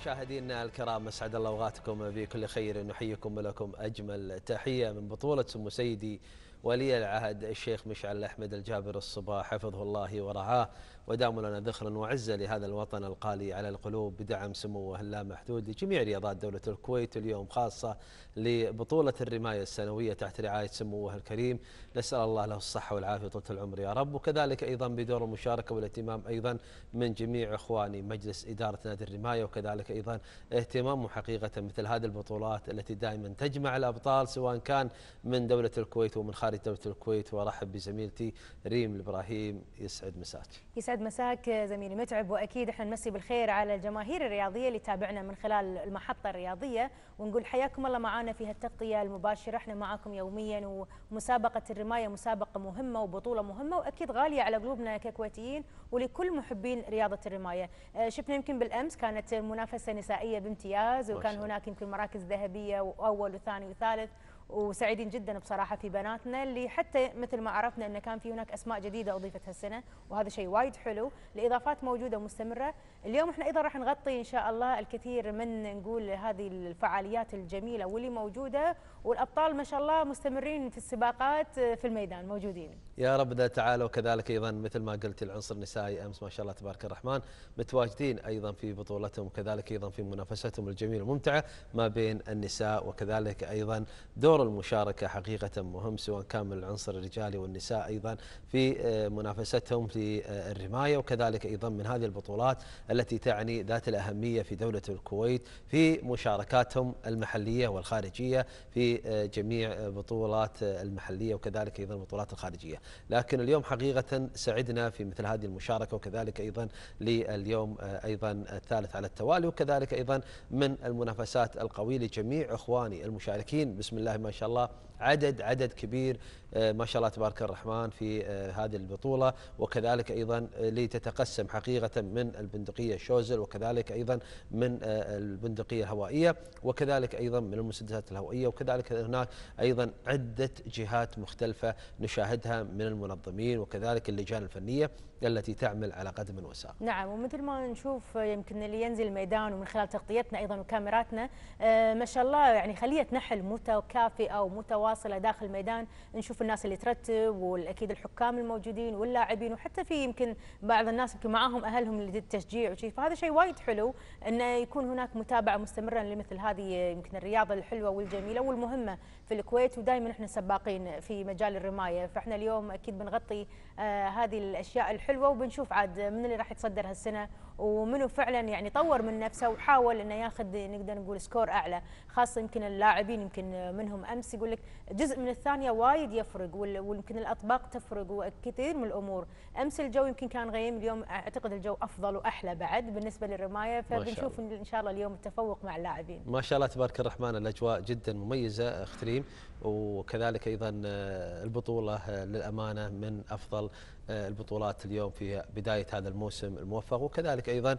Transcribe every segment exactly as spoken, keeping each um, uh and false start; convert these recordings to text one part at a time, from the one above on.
مشاهدينا الكرام، اسعد الله اوقاتكم بكل خير. نحييكم ولكم اجمل تحيه من بطوله سمو سيدي ولي العهد الشيخ مشعل احمد الجابر الصباح حفظه الله ورعاه، ودام لنا ذخرا وعزه لهذا الوطن القالي على القلوب بدعم سموه اللامحدود لجميع رياضات دوله الكويت، اليوم خاصه لبطوله الرمايه السنويه تحت رعايه سموه الكريم. نسال الله له الصحه والعافيه وطول العمر يا رب، وكذلك ايضا بدور المشاركه والاهتمام ايضا من جميع اخواني مجلس اداره نادي الرمايه، وكذلك ايضا اهتمامهم حقيقه مثل هذه البطولات التي دائما تجمع الابطال سواء كان من دوله الكويت ومن خارج دوله الكويت. وارحب بزميلتي ريم الابراهيم، يسعد مساك. يسعد مساك زميلي متعب، واكيد احنا نمسي بالخير على الجماهير الرياضيه اللي تابعنا من خلال المحطه الرياضيه، ونقول حياكم الله معنا في هالتغطيه المباشره. احنا معاكم يوميا، ومسابقه الرمايه مسابقه مهمه وبطوله مهمه واكيد غاليه على قلوبنا ككويتيين ولكل محبين رياضه الرمايه. شفنا يمكن بالامس كانت منافسه نسائيه بامتياز، وكان هناك يمكن مراكز ذهبيه واول وثاني وثالث، وسعيدين جدا بصراحه في بناتنا اللي حتى مثل ما عرفنا ان كان في هناك اسماء جديده اضيفت هالسنه، وهذا شيء وايد حلو. الاضافات موجوده ومستمره. اليوم احنا ايضا راح نغطي ان شاء الله الكثير من نقول هذه الفعاليات الجميله واللي موجوده، والابطال ما شاء الله مستمرين في السباقات في الميدان موجودين. يا رب ذا تعالى. وكذلك ايضا مثل ما قلت العنصر النسائي امس ما شاء الله تبارك الرحمن متواجدين ايضا في بطولتهم، وكذلك ايضا في منافستهم الجميله والممتعه ما بين النساء، وكذلك ايضا دور المشاركه حقيقه مهم سواء كان من العنصر الرجالي والنساء ايضا في منافستهم في الرمايه، وكذلك ايضا من هذه البطولات التي تعني ذات الاهميه في دوله الكويت في مشاركاتهم المحليه والخارجيه في جميع بطولات المحليه وكذلك ايضا البطولات الخارجيه. لكن اليوم حقيقه سعدنا في مثل هذه المشاركه، وكذلك ايضا لليوم ايضا الثالث على التوالي، وكذلك ايضا من المنافسات القويه لجميع اخواني المشاركين. بسم الله ما شاء الله عدد عدد كبير ما شاء الله تبارك الرحمن في هذه البطولة، وكذلك أيضا لتتقسم حقيقة من البندقية شوزل، وكذلك أيضا من البندقية الهوائية، وكذلك أيضا من المسدسات الهوائية، وكذلك هناك أيضا عدة جهات مختلفة نشاهدها من المنظمين وكذلك اللجان الفنية التي تعمل على قدم وساق. نعم، ومثل ما نشوف يمكن اللي ينزل الميدان ومن خلال تغطيتنا ايضا وكاميراتنا آه ما شاء الله يعني خليه نحل متكافئه ومتواصله داخل الميدان. نشوف الناس اللي ترتب، واكيد الحكام الموجودين واللاعبين، وحتى في يمكن بعض الناس يمكن معاهم اهلهم للتشجيع وشيء، فهذا شيء وايد حلو انه يكون هناك متابعه مستمره لمثل هذه يمكن الرياضه الحلوه والجميله والمهمه في الكويت. ودائما احنا سباقين في مجال الرمايه، فاحنا اليوم اكيد بنغطي آه هذه الاشياء الحلوه، وبنشوف عاد من اللي راح يتصدر هالسنه ومنو فعلا يعني طور من نفسه وحاول انه ياخذ نقدر نقول سكور اعلى. خاصه يمكن اللاعبين يمكن منهم امس يقول لك جزء من الثانيه وايد يفرق، ويمكن الاطباق تفرق وكثير من الامور. امس الجو يمكن كان غيم، اليوم اعتقد الجو افضل واحلى بعد بالنسبه للرمايه، فبنشوف ان شاء الله اليوم التفوق مع اللاعبين. ما شاء الله تبارك الرحمن الاجواء جدا مميزه اخت ريم، وكذلك ايضا البطوله للامانه من افضل البطولات اليوم في بداية هذا الموسم الموفق، وكذلك أيضا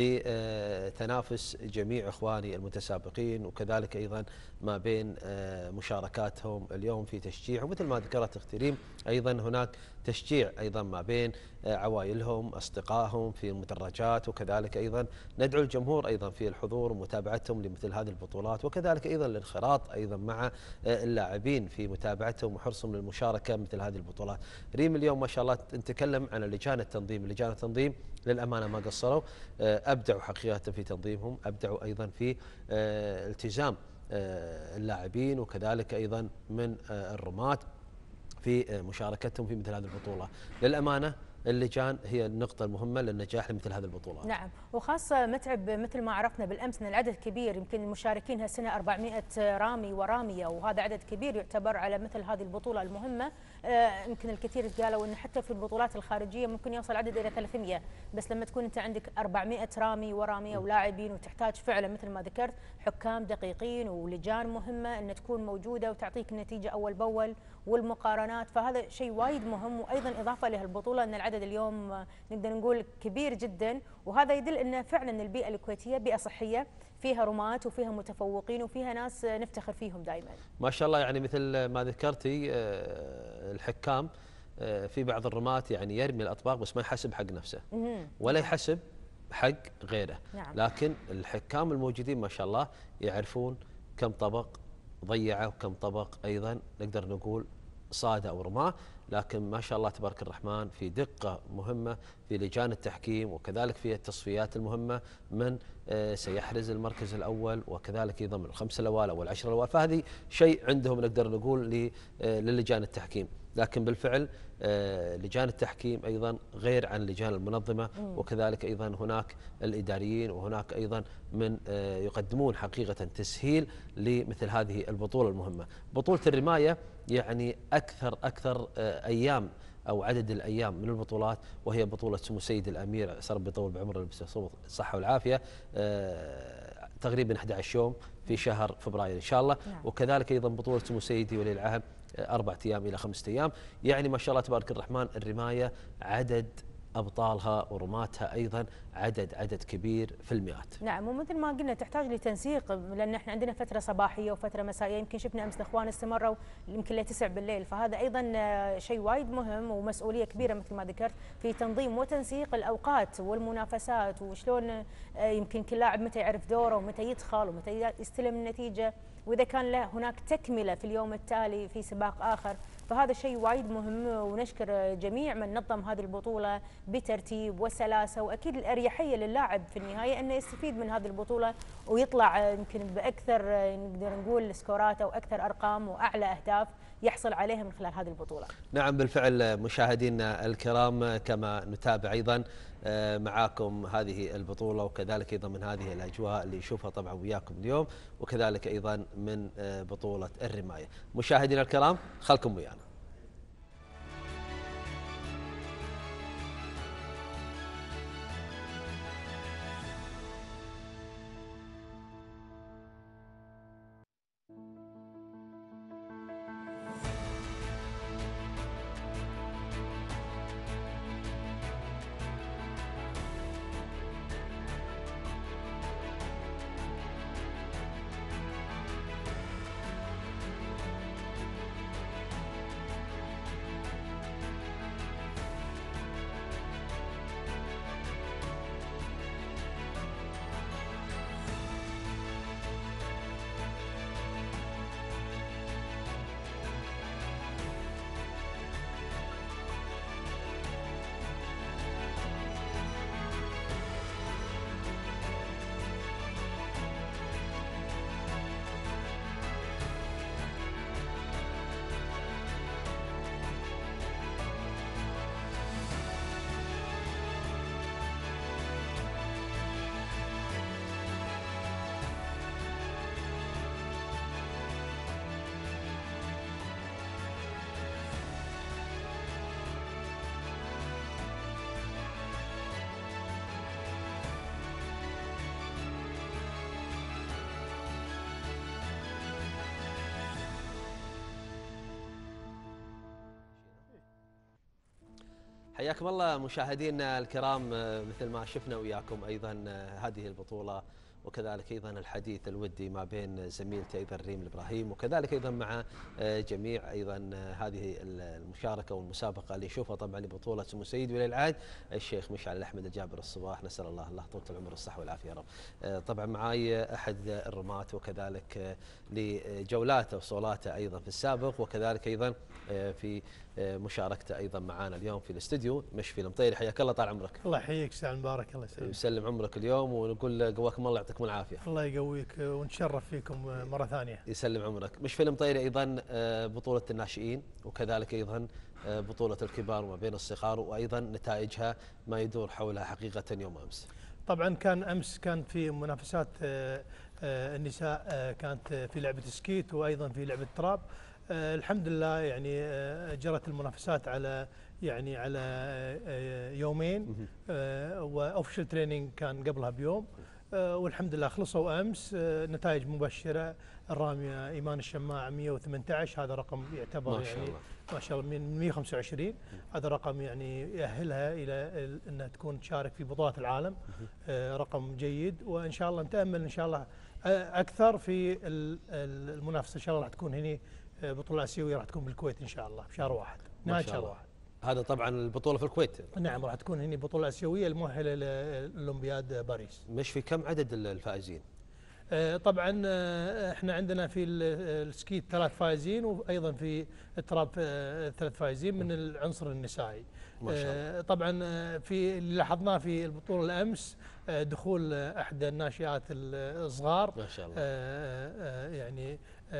لتنافس جميع إخواني المتسابقين، وكذلك أيضا ما بين مشاركاتهم اليوم في تشجيع، ومثل ما ذكرت أختي ريم أيضا هناك تشجيع أيضا ما بين عوائلهم أصدقائهم في المدرجات، وكذلك أيضا ندعو الجمهور أيضا في الحضور ومتابعتهم لمثل هذه البطولات، وكذلك أيضا الانخراط أيضا مع اللاعبين في متابعتهم وحرصهم للمشاركة مثل هذه البطولات. ريم اليوم ما شاء الله نتكلم عن لجان التنظيم، لجان التنظيم للأمانة ما قصروا، أبدعوا حقيقة في تنظيمهم، أبدعوا أيضا في التزام اللاعبين وكذلك أيضا من الرماة في مشاركتهم في مثل هذه البطولة. للأمانة اللجان هي النقطة المهمة للنجاح لمثل هذه البطولات. نعم، وخاصة متعب مثل ما عرفنا بالأمس أن العدد كبير، يمكن المشاركين هالسنة أربعمئة رامي ورامية، وهذا عدد كبير يعتبر على مثل هذه البطولة المهمة. آه يمكن الكثير قالوا أن حتى في البطولات الخارجية ممكن يوصل عدد إلى ثلاثمئة، بس لما تكون أنت عندك أربعمئة رامي ورامية ولاعبين، وتحتاج فعلا مثل ما ذكرت حكام دقيقين ولجان مهمة أن تكون موجودة وتعطيك النتيجة أول بأول والمقارنات، فهذا شيء وايد مهم. وأيضا إضافة لهالبطولة أن العدد اليوم نقدر نقول كبير جدا، وهذا يدل أن فعلا البيئة الكويتية بيئة صحية فيها رماة وفيها متفوقين وفيها ناس نفتخر فيهم دائما. ما شاء الله، يعني مثل ما ذكرتي الحكام في بعض الرماة يعني يرمي الأطباق بس ما يحسب حق نفسه ولا يحسب حق غيره. نعم. لكن الحكام الموجودين ما شاء الله يعرفون كم طبق ضيعه وكم طبق أيضا نقدر نقول صاد أو رماه، لكن ما شاء الله تبارك الرحمن في دقة مهمة في لجان التحكيم، وكذلك في التصفيات المهمة من سيحرز المركز الأول، وكذلك أيضا من الخمسة الأوائل أو العشرة الأوائل. فهذه شيء عندهم نقدر نقول للجان التحكيم. لكن بالفعل لجان التحكيم أيضا غير عن لجان المنظمة، وكذلك أيضا هناك الإداريين، وهناك أيضا من يقدمون حقيقة تسهيل لمثل هذه البطولة المهمة. بطولة الرماية يعني أكثر أكثر أيام أو عدد الأيام من البطولات، وهي بطولة سمو سيد الأمير عسى ربي يطول بعمره الصحة والعافية، تقريبا أحد عشر يوم في شهر فبراير إن شاء الله. نعم. وكذلك أيضا بطولة سمو سيدي ولي العهد أربعة أيام إلى خمسة أيام. يعني ما شاء الله تبارك الرحمن الرماية عدد أبطالها ورماتها أيضا عدد عدد كبير في المئات. نعم، ومثل ما قلنا تحتاج لتنسيق، لأن احنا عندنا فترة صباحية وفترة مسائية. يمكن شفنا أمس الإخوان استمروا يمكن لتسع بالليل، فهذا أيضا شيء وايد مهم ومسؤولية كبيرة مثل ما ذكرت في تنظيم وتنسيق الأوقات والمنافسات، وشلون يمكن كل لاعب متى يعرف دوره ومتى يدخل ومتى يستلم النتيجة، وإذا كان له هناك تكملة في اليوم التالي في سباق آخر. فهذا شيء وايد مهم، ونشكر جميع من نظم هذه البطولة بترتيب وسلاسة، وأكيد الأريحية للاعب في النهاية أنه يستفيد من هذه البطولة ويطلع يمكن بأكثر نقدر نقول سكورات أو أكثر أرقام وأعلى أهداف يحصل عليها من خلال هذه البطولة. نعم بالفعل مشاهدينا الكرام، كما نتابع أيضا معاكم هذه البطولة، وكذلك أيضا من هذه الأجواء اللي نشوفها طبعا وياكم اليوم، وكذلك أيضا من بطولة الرماية. مشاهدينا الكرام خلكم ويانا. حياكم الله مشاهدينا الكرام، مثل ما شفنا وياكم أيضا هذه البطولة، وكذلك أيضا الحديث الودي ما بين زميلتي أيضا ريم الإبراهيم، وكذلك أيضا مع جميع أيضا هذه المشاركة والمسابقة اللي يشوفها طبعا لبطولة سمو سيد ولي العهد الشيخ مشعل الأحمد الجابر الصباح، نسأل الله الله طول العمر والصحة والعافية يا رب. طبعا معي أحد الرماة، وكذلك لجولاته وصولاته أيضا في السابق، وكذلك أيضا في مشاركته ايضا معنا اليوم في الاستديو مشفي المطيري. حياك الله طال عمرك. الله يحييك سعد مبارك، الله يسلمك ويسلم عمرك اليوم، ونقول قواكم الله يعطيكم العافيه. الله يقويك ونتشرف فيكم مره ثانيه. يسلم عمرك. مشفي المطيري ايضا بطوله الناشئين، وكذلك ايضا بطوله الكبار وما بين الصغار، وايضا نتائجها ما يدور حولها حقيقه يوم امس. طبعا كان امس كان في منافسات النساء، كانت في لعبه سكيت وايضا في لعبه تراب. آه الحمد لله يعني آه جرت المنافسات على يعني على آه يومين، آه واوفشل تريننج كان قبلها بيوم، آه والحمد لله خلصوا امس. آه نتائج مبشره. الراميه ايمان الشماع مئة وثمانية عشر، هذا رقم يعتبر ما شاء يعني الله. ما شاء الله من مئة وخمسة وعشرين، هذا رقم يعني يأهلها الى انها تكون تشارك في بطولات العالم. آه رقم جيد، وان شاء الله نتامل ان شاء الله اكثر في المنافسه. ان شاء الله راح تكون هنا بطولة آسيوية، راح تكون بالكويت إن شاء الله بشهر واحد، نهاية شهر واحد. هذا طبعا البطوله في الكويت. نعم راح تكون هنا بطوله اسيويه المؤهله لاولمبياد باريس. مش في كم عدد الفائزين؟ طبعا احنا عندنا في السكيت ثلاث فائزين، وايضا في التراب ثلاث فائزين من العنصر النسائي. ما شاء الله. طبعا في اللي لاحظناه في البطوله الامس دخول احدى الناشئات الصغار ما شاء الله، يعني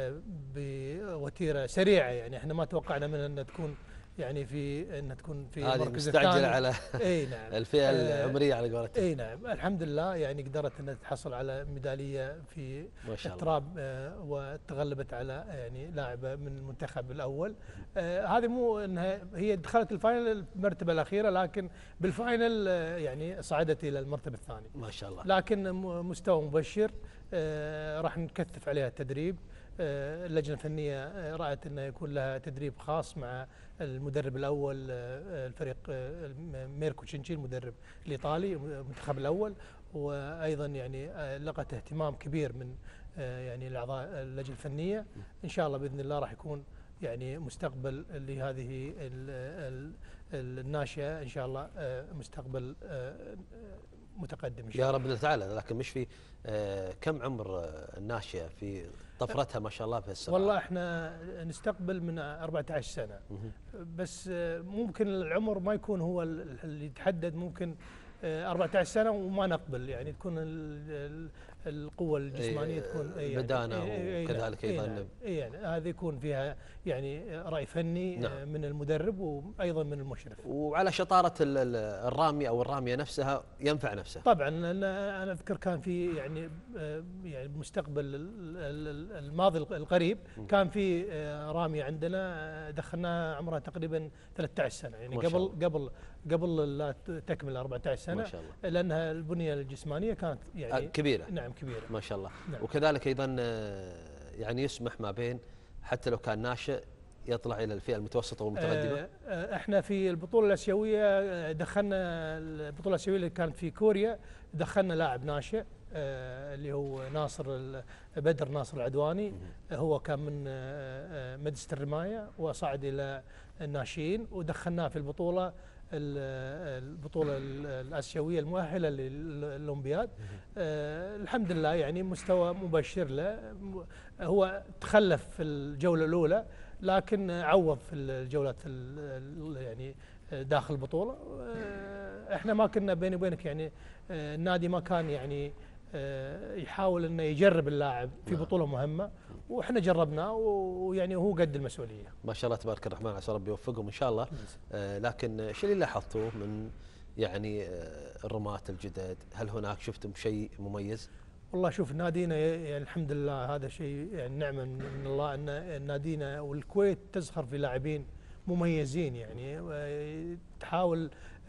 بوتيره سريعه، يعني احنا ما توقعنا منها ان تكون يعني في ان تكون في المركز الثاني. مستعجله على اي نعم الفئه العمريه على قولتهم. اي نعم الحمد لله، يعني قدرت انها تحصل على ميداليه في التراب وتغلبت على يعني لاعبه من المنتخب الاول. آه هذه مو انها هي دخلت الفاينل المرتبه الاخيره، لكن بالفاينل آه يعني صعدت الى المرتبه الثانيه ما شاء الله، لكن مستوى مبشر. آه راح نكثف عليها التدريب. اللجنة الفنية رأت أنه يكون لها تدريب خاص مع المدرب الأول الفريق ميركو تشينشي المدرب الإيطالي المنتخب الأول، وأيضا يعني لقت اهتمام كبير من يعني الأعضاء اللجنة الفنية. إن شاء الله بإذن الله راح يكون يعني مستقبل لهذه الناشئة إن شاء الله مستقبل متقدم إن شاء الله يا رب تعالى. لكن مش في آه كم عمر الناشئة في طفرتها ما شاء الله في السرعة؟ والله احنا نستقبل من أربعة عشر سنة، بس ممكن العمر ما يكون هو اللي يتحدد، ممكن أربعة عشر سنة وما نقبل، يعني تكون القوة الجسمانية تكون بدانة وكذلك أيضا يعني هذا يكون فيها يعني رأي فني نعم. من المدرب وأيضا من المشرف. وعلى شطارة الرامية أو الرامية نفسها ينفع نفسه طبعا. أنا أذكر كان في يعني يعني المستقبل الماضي القريب كان في رامية عندنا دخلناها عمرها تقريبا ثلاثة عشر سنة، يعني قبل قبل قبل لا تكمل أربعة عشر سنة ما شاء الله، لأنها البنية الجسمانية كانت يعني كبيرة. نعم كبيرة ما شاء الله. نعم. وكذلك أيضا يعني يسمح ما بين حتى لو كان ناشئ يطلع إلى الفئة المتوسطة والمتقدمة. احنا في البطولة الآسيوية دخلنا البطولة الآسيوية اللي كانت في كوريا، دخلنا لاعب ناشئ اللي هو ناصر بدر ناصر العدواني. هو كان من مدرسة الرماية وصعد إلى الناشئين، ودخلناه في البطولة البطولة الآسيوية المؤهلة للأولمبياد. آه الحمد لله يعني مستوى مبشر له. هو تخلف في الجولة الأولى لكن عوض في الجولات يعني داخل البطولة. آه احنا ما كنا بيني وبينك يعني آه النادي ما كان يعني آه يحاول انه يجرب اللاعب في بطولة مهمة، واحنا جربناه ويعني هو قد المسؤوليه. ما شاء الله تبارك الرحمن، عسى ربي يوفقهم ان شاء الله. آه لكن شو اللي لاحظتوه من يعني آه الرماة الجدد؟ هل هناك شفتم شيء مميز؟ والله شوف نادينا يعني الحمد لله هذا شيء يعني نعمه من الله ان نادينا والكويت تزخر في لاعبين مميزين، يعني تحاول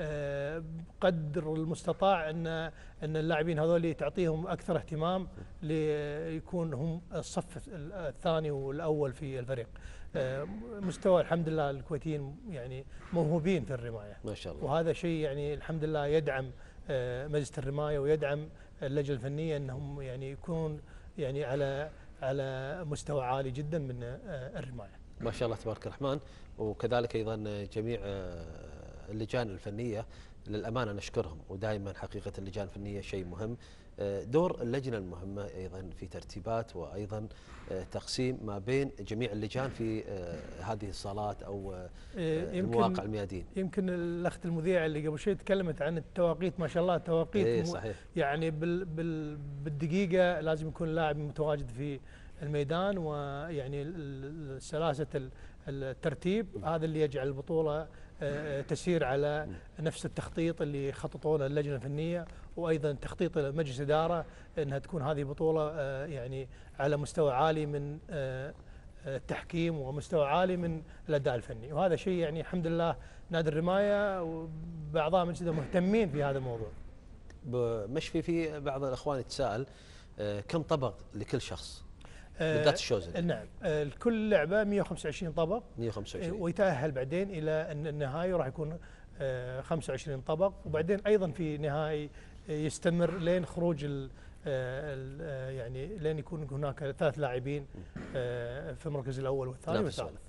بقدر المستطاع ان ان اللاعبين هذول تعطيهم اكثر اهتمام ليكون هم الصف الثاني والاول في الفريق. مستوى الحمد لله الكويتيين يعني موهوبين في الرمايه ما شاء الله، وهذا شيء يعني الحمد لله يدعم مجلس الرمايه ويدعم اللجنه الفنيه انهم يعني يكونون يعني على على مستوى عالي جدا من الرمايه. ما شاء الله تبارك الرحمن. وكذلك ايضا جميع اللجان الفنيه للامانه نشكرهم، ودائما حقيقه اللجان الفنيه شيء مهم. دور اللجنه المهمه ايضا في ترتيبات وايضا تقسيم ما بين جميع اللجان في هذه الصالات او المواقع الميادين. يمكن الاخت المذيعه اللي قبل شوي تكلمت عن التواقيت، ما شاء الله توقيت إيه صحيح. يعني بال بال بالدقيقه لازم يكون اللاعب متواجد في الميدان، ويعني سلاسه الترتيب هذا اللي يجعل البطوله تسير على نفس التخطيط اللي خططونه اللجنه الفنيه، وايضا تخطيط مجلس اداره انها تكون هذه بطوله يعني على مستوى عالي من التحكيم ومستوى عالي من الاداء الفني، وهذا شيء يعني الحمد لله نادي الرمايه وباعضاء مجلس مهتمين في هذا الموضوع. مش في في بعض الاخوان يتساءل كم طبق لكل شخص بالذات الشوزن؟ آه نعم آه كل لعبه مئة وخمسة وعشرين طبق مئة وخمسة وعشرين آه ويتاهل بعدين الى النهائي وراح يكون آه خمسة وعشرين طبق، وبعدين ايضا في نهائي يستمر لين خروج ال آه يعني لين يكون هناك ثلاث لاعبين آه في المركز الاول والثاني والثالث.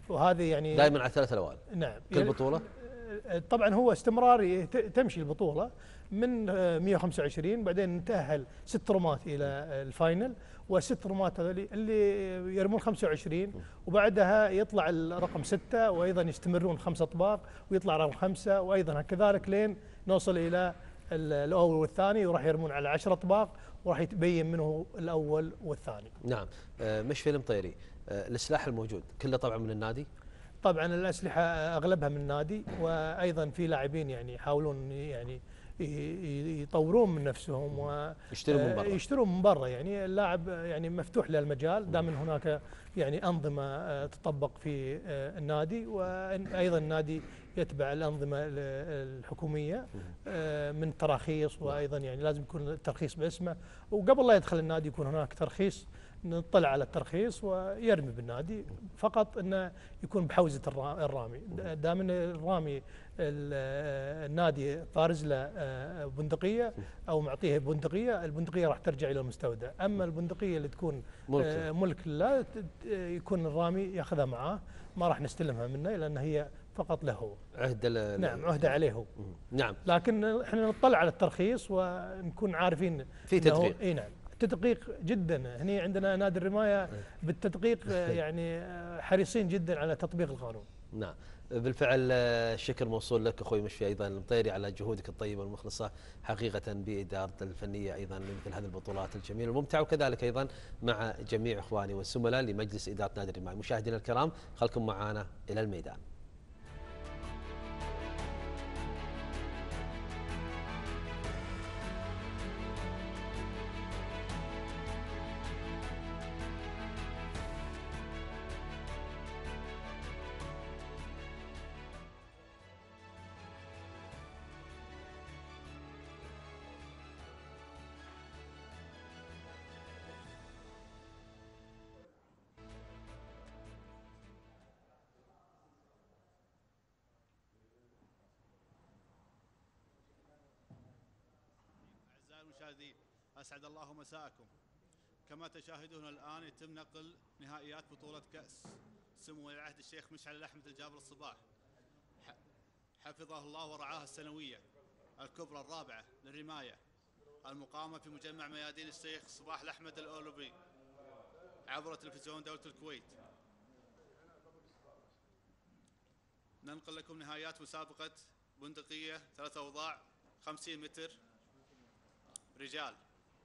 وهذه يعني دائما على ثلاث الاوائل. نعم كل بطوله. طبعا هو استمراري تمشي البطوله من مئة وخمسة وعشرين، بعدين نتاهل ست رومات الى الفاينل، والست رومات هذول اللي يرمون خمسة وعشرين، وبعدها يطلع الرقم ستة، وايضا يستمرون خمس اطباق ويطلع رقم خمسة، وايضا كذلك لين نوصل الى الاول والثاني، وراح يرمون على عشر اطباق، وراح يتبين منه الاول والثاني. نعم. مشفي المطيري، السلاح الموجود كله طبعا من النادي؟ طبعا الاسلحه اغلبها من النادي، وايضا في لاعبين يعني يحاولون يعني يطورون من نفسهم ويشترون من برا. يشترون من برا، يعني اللاعب يعني مفتوح له المجال دام هناك يعني انظمه تطبق في النادي، وايضا النادي يتبع الانظمه الحكوميه من تراخيص، وايضا يعني لازم يكون الترخيص باسمه، وقبل لا يدخل النادي يكون هناك ترخيص، نطلع على الترخيص ويرمي بالنادي، فقط انه يكون بحوزه الرامي. دام ان الرامي النادي طارز له بندقيه او معطيه بندقيه، البندقيه راح ترجع الى المستودع. اما البندقيه اللي تكون ملك, ملك لا يكون الرامي ياخذها معاه، ما راح نستلمها منه لان هي فقط له هو. عهد. نعم عهده عليه هو. نعم. لكن احنا نطلع على الترخيص ونكون عارفين في تدقيق. اي نعم تدقيق جدا. هني عندنا نادي الرمايه بالتدقيق يعني حريصين جدا على تطبيق القانون. نعم بالفعل. الشكر موصول لك اخوي مشفي ايضا المطيري على جهودك الطيبه والمخلصه حقيقه باداره الفنيه ايضا لمثل هذه البطولات الجميله والممتعه، وكذلك ايضا مع جميع اخواني والزملاء لمجلس اداره نادي الرمايه. مشاهدينا الكرام خلكم معنا الى الميدان. المشاهدين أسعد الله مساءكم. كما تشاهدون الآن يتم نقل نهائيات بطولة كأس سمو ولي العهد الشيخ مشعل الأحمد الجابر الصباح حفظه الله ورعاه السنوية الكبرى الرابعة للرماية، المقامة في مجمع ميادين الشيخ صباح الأحمد الأولوبي عبر تلفزيون دولة الكويت. ننقل لكم نهايات مسابقة بندقية ثلاثة أوضاع خمسين متر رجال.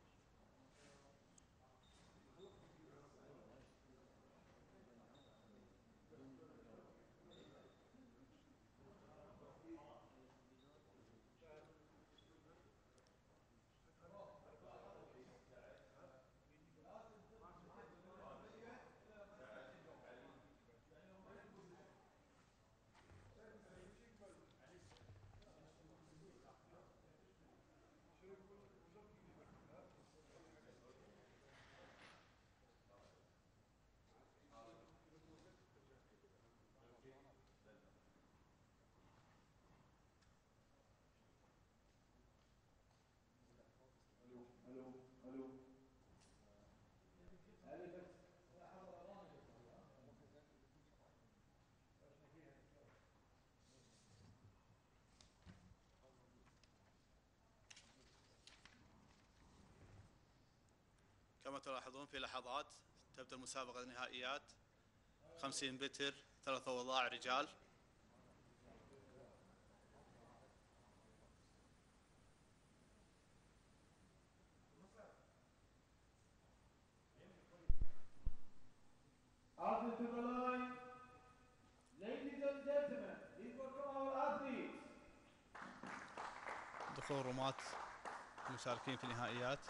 كما تلاحظون في لحظات تبدأ المسابقة النهائيات خمسين متر ثلاثة أوضاع رجال. دخول رماة المشاركين في النهائيات.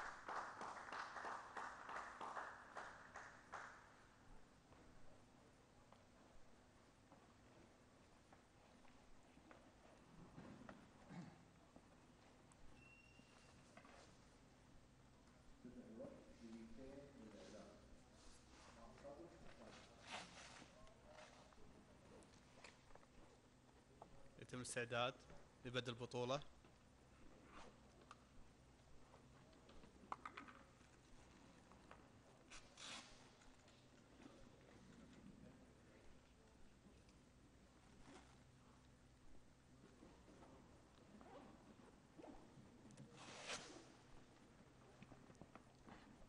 يتم الاستعداد لبدء البطولة.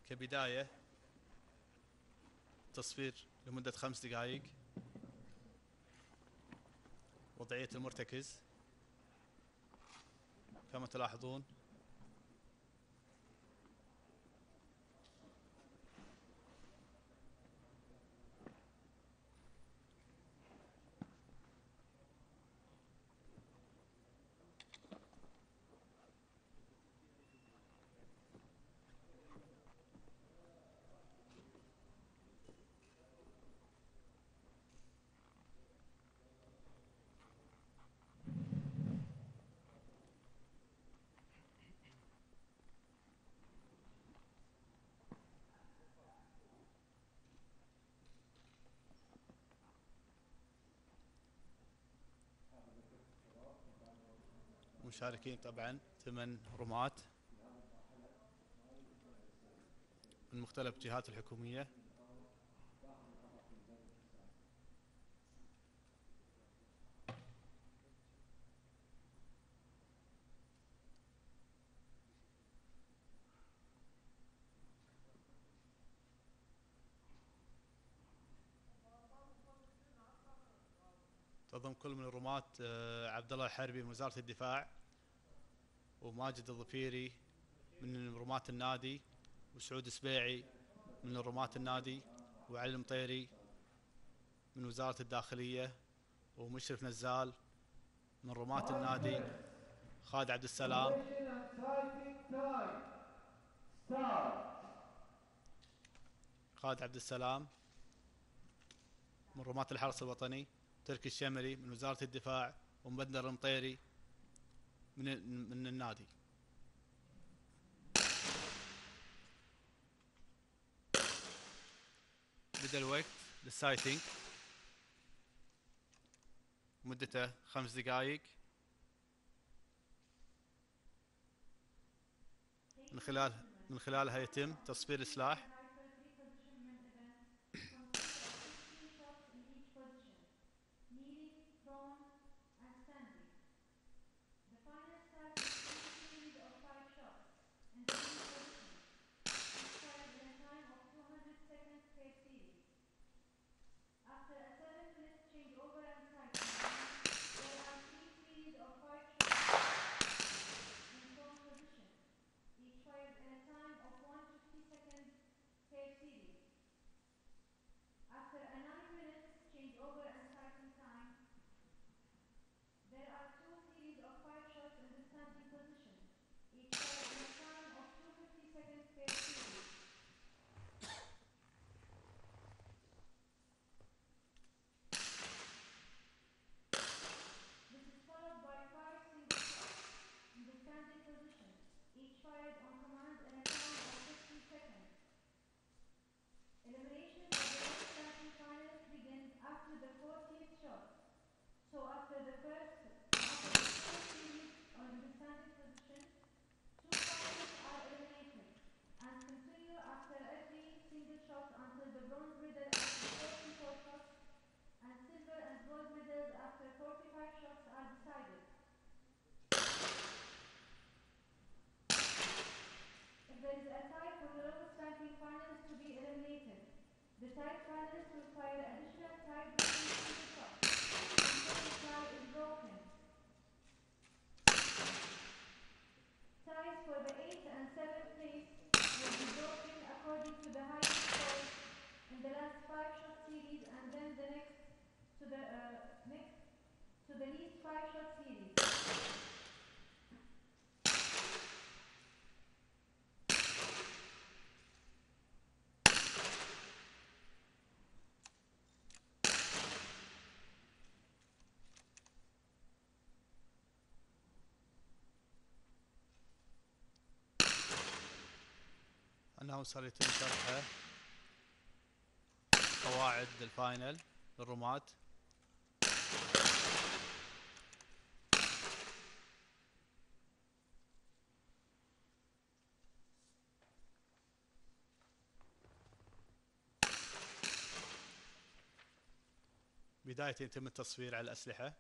كبداية تصفير لمدة خمس دقائق. وضعية المرتكز كما تلاحظون مشاركين طبعا ثمان رماة من مختلف الجهات الحكومية. تضم كل من الرماة عبد الله الحربي من وزارة الدفاع، وماجد الظفيري من رماة النادي، وسعود السبيعي من رماة النادي، وعلي المطيري من وزارة الداخلية، ومشرف نزال من رماة النادي، خالد عبد السلام خالد عبد السلام من رماة الحرس الوطني، تركي الشمري من وزارة الدفاع، ومبندر المطيري من من النادي. بدأ الوقت للسايتنج مدته خمس دقائق، من خلال من خلالها يتم تصفير السلاح. أنه صار يتم شرح قواعد الفاينل للرماة. بداية يتم التصوير على الأسلحة،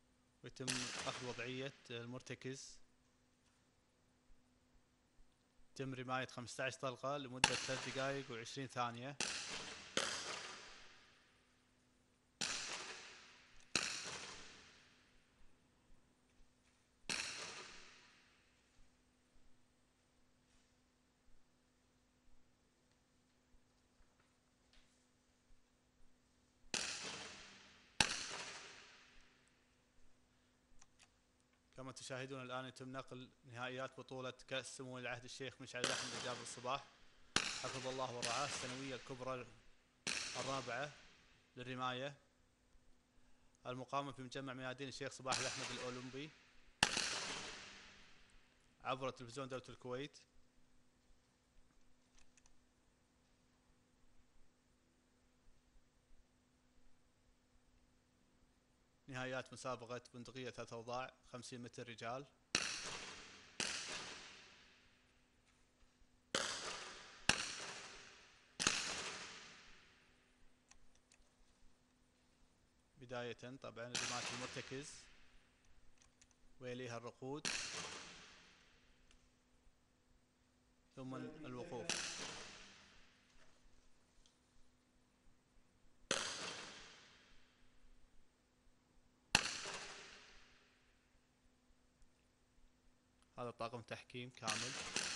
ويتم أخذ وضعية المرتكز تم رماية خمسة عشر طلقة لمدة ثلاث دقائق وعشرين ثانية. كما تشاهدون الآن يتم نقل نهائيات بطولة كأس سمو ولي العهد الشيخ مشعل الأحمد جابر الصباح حفظه الله ورعاه، السنوية الكبرى الرابعة للرماية، المقامة في مجمع ميادين الشيخ صباح الأحمد الأولمبي عبر تلفزيون دولة الكويت. نهايات مسابقة بندقية ثلاث أوضاع خمسين متر رجال. بداية طبعا رماة المرتكز ويليها الرقود ثم الوقوف. هذا طاقم تحكيم كامل.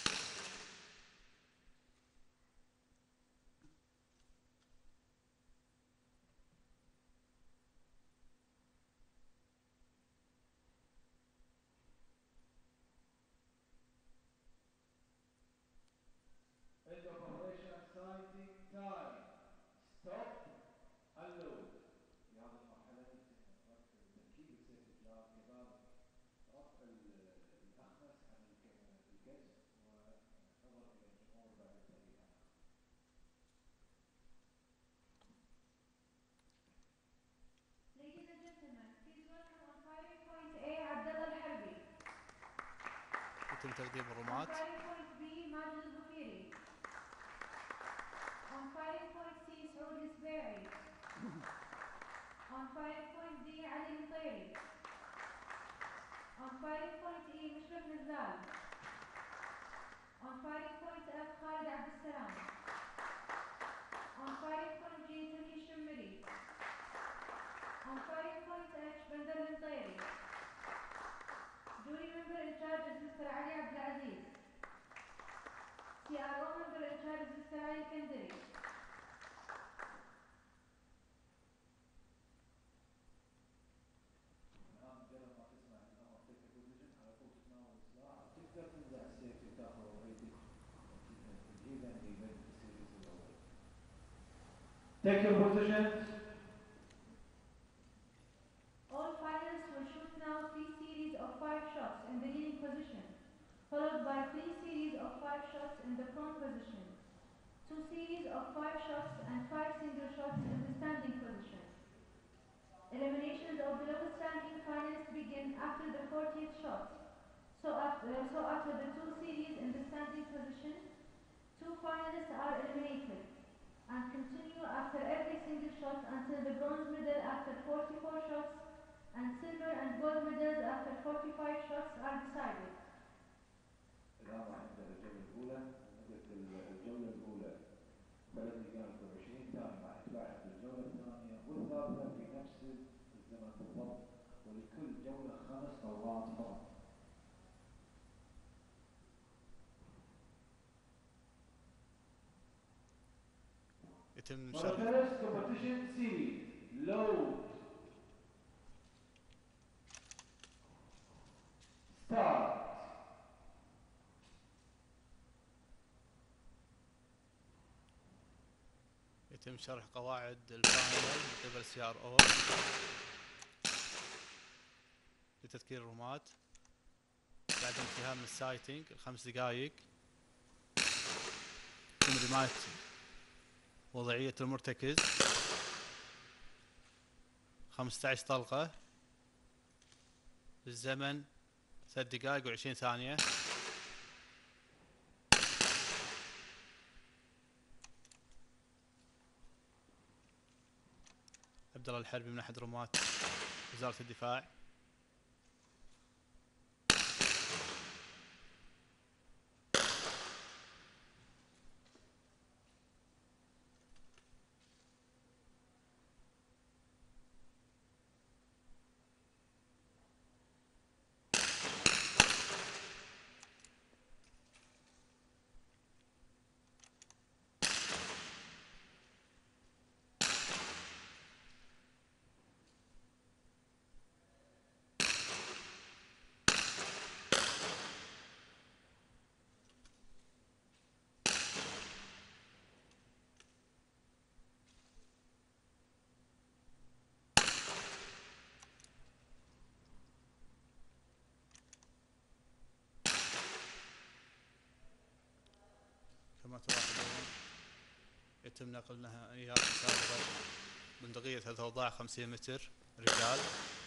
يتم تقديم الرماة. On five point D علي المطيري. On five point E مشرف نزال. On five point F خالد عبد السلام. On five point G تركي الشمري. On five point H بندر المطيري. Jury member in charge is Mister علي عبد العزيز. C R O member in charge is Mister علي الكندري. Take your positions. All finalists will shoot now three series of five shots in the kneeling position, followed by three series of five shots in the prone position, two series of five shots and five single shots in the standing position. Eliminations of the lowest ranking finalists begin after the fortieth shot. So after, so after the two series in the standing position, two finalists are eliminated and continue after every single shot until the bronze medal after forty-four shots and silver and gold medals after forty-five shots are decided. الآن راح نبدأ الجولة الأولى. مدة الجولة الأولى ثلاث دقائق وعشرين ثانية. راح تلاحظ الجولة الثانية والثالثة في نفس الزمن بالضبط، ولكل جولة خمس دورات فقط. يتم For the first competition series, load. Start. يتم شرح قواعد الفاينل من قبل سي ار او لتذكير الرماة. بعد انتهاء من السايتنج الخمس دقائق يتم رماية وضعية المرتكز خمسة عشر طلقة بالزمن ثلاث دقائق وعشرين ثانية. عبد الله الحربي من أحد رماة وزارة الدفاع. كما تلاحظون يتم نقل نهائيات مسابقة بندقية ثلاثة أوضاع خمسين متر رجال.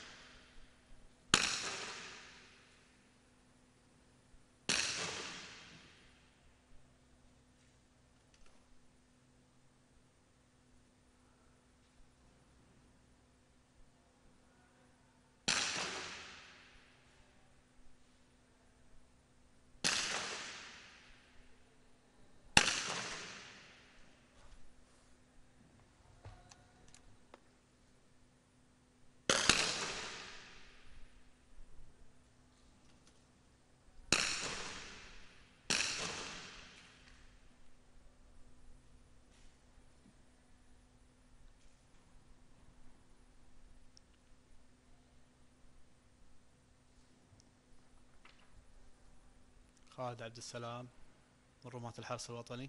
خالد عبد السلام من رماة الحرس الوطني.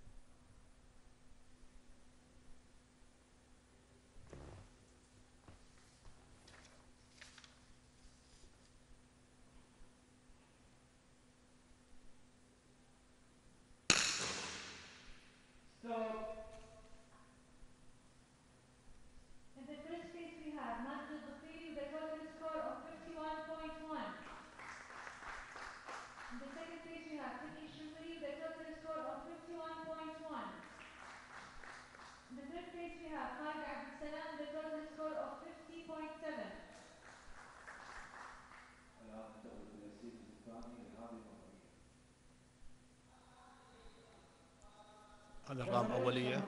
In the first case we have Majid Bukhari with a total score of fifty-one point one. In the second case we have Finish Shukri with a total score of fifty-one point one. In the third case we have Khalid Abdel Salam with a total score of fifty point seven. الآن ننتقل إلى السيريز الثاني لهذه النظرية. الأرقام أولية.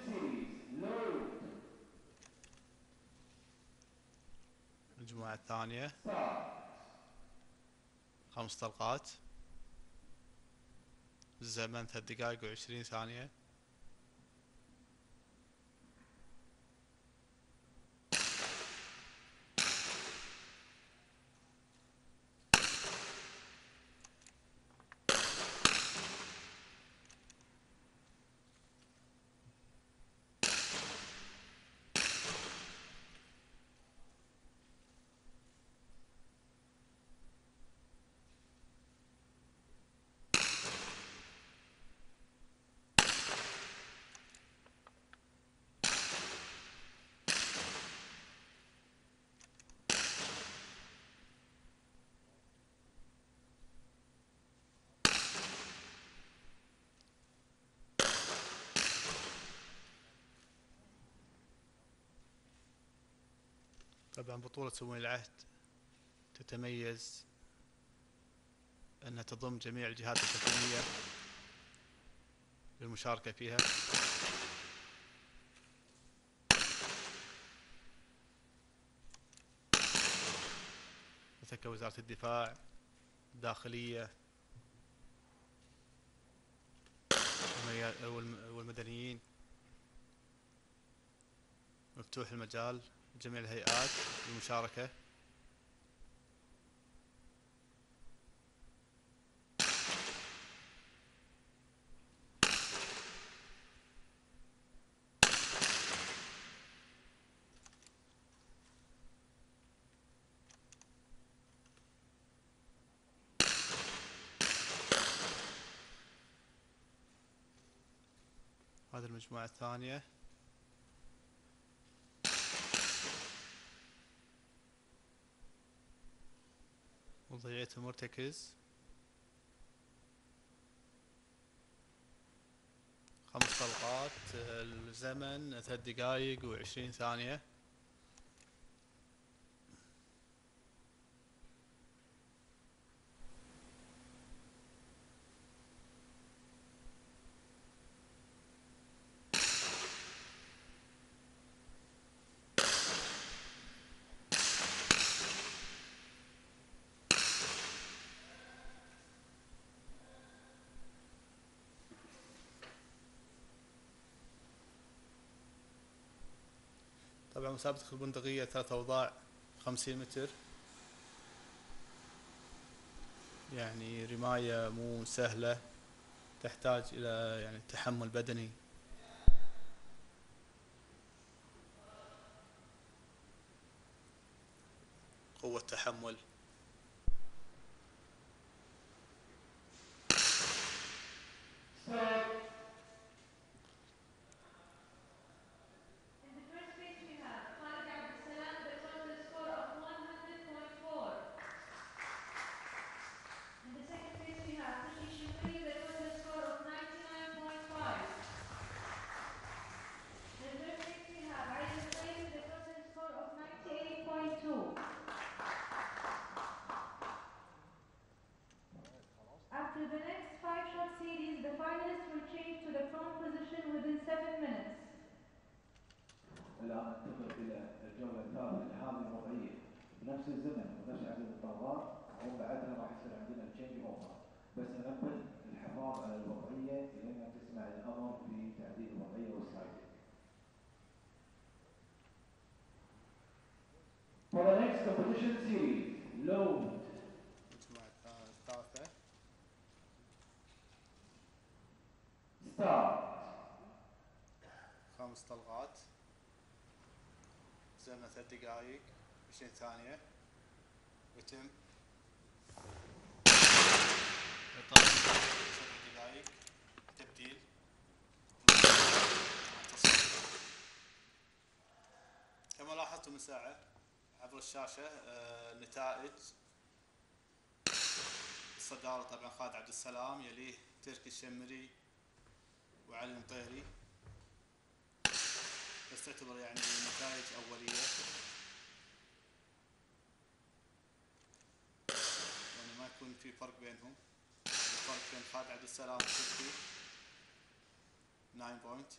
المجموعة الثانية خمس طلقات، الزمن ثلاث دقائق وعشرين ثانية. طبعا بطولة سمو العهد تتميز أنها تضم جميع الجهات الحكومية للمشاركة فيها، مثل كوزارة الدفاع، الداخلية، والمدنيين. مفتوح المجال لجميع الهيئات للمشاركة. هذه المجموعة الثانية. وضعية المرتكز خمس طلقات، الزمن ثلاث دقائق وعشرين ثانية. طبعا مسابقة البندقية ثلاث أوضاع خمسين متر، يعني رماية مو سهلة، تحتاج إلى يعني تحمل بدني. قوة تحمل. After the next five-shot series, the finalists will change to the prone position within seven minutes. الآن ننتقل إلى الجولة الثالثة لهذه الوضعية بنفس الزمن ونفس عدد الطلقات، وبعدها راح يصير عندنا تشينج اوفر، بس ننبه الحفاظ على الوضعية لين تسمع الأمر في تعديل الوضعية والسلايدنج. For the next competition series, load. المجموعة الثالثة. Start. خمس طلقات. زمن ثلاث دقائق عشرين ثانية. ويتم سبع دقائق تبديل. كما لاحظتم من ساعة عبر الشاشة آه نتائج الصدارة. طبعا خالد عبد السلام، يليه تركي الشمري وعلي المطيري، بس تعتبر يعني نتائج أولية، يعني ما يكون في فرق بينهم. الفرق بين خالد عبد السلام وتركي تسعة بوينت.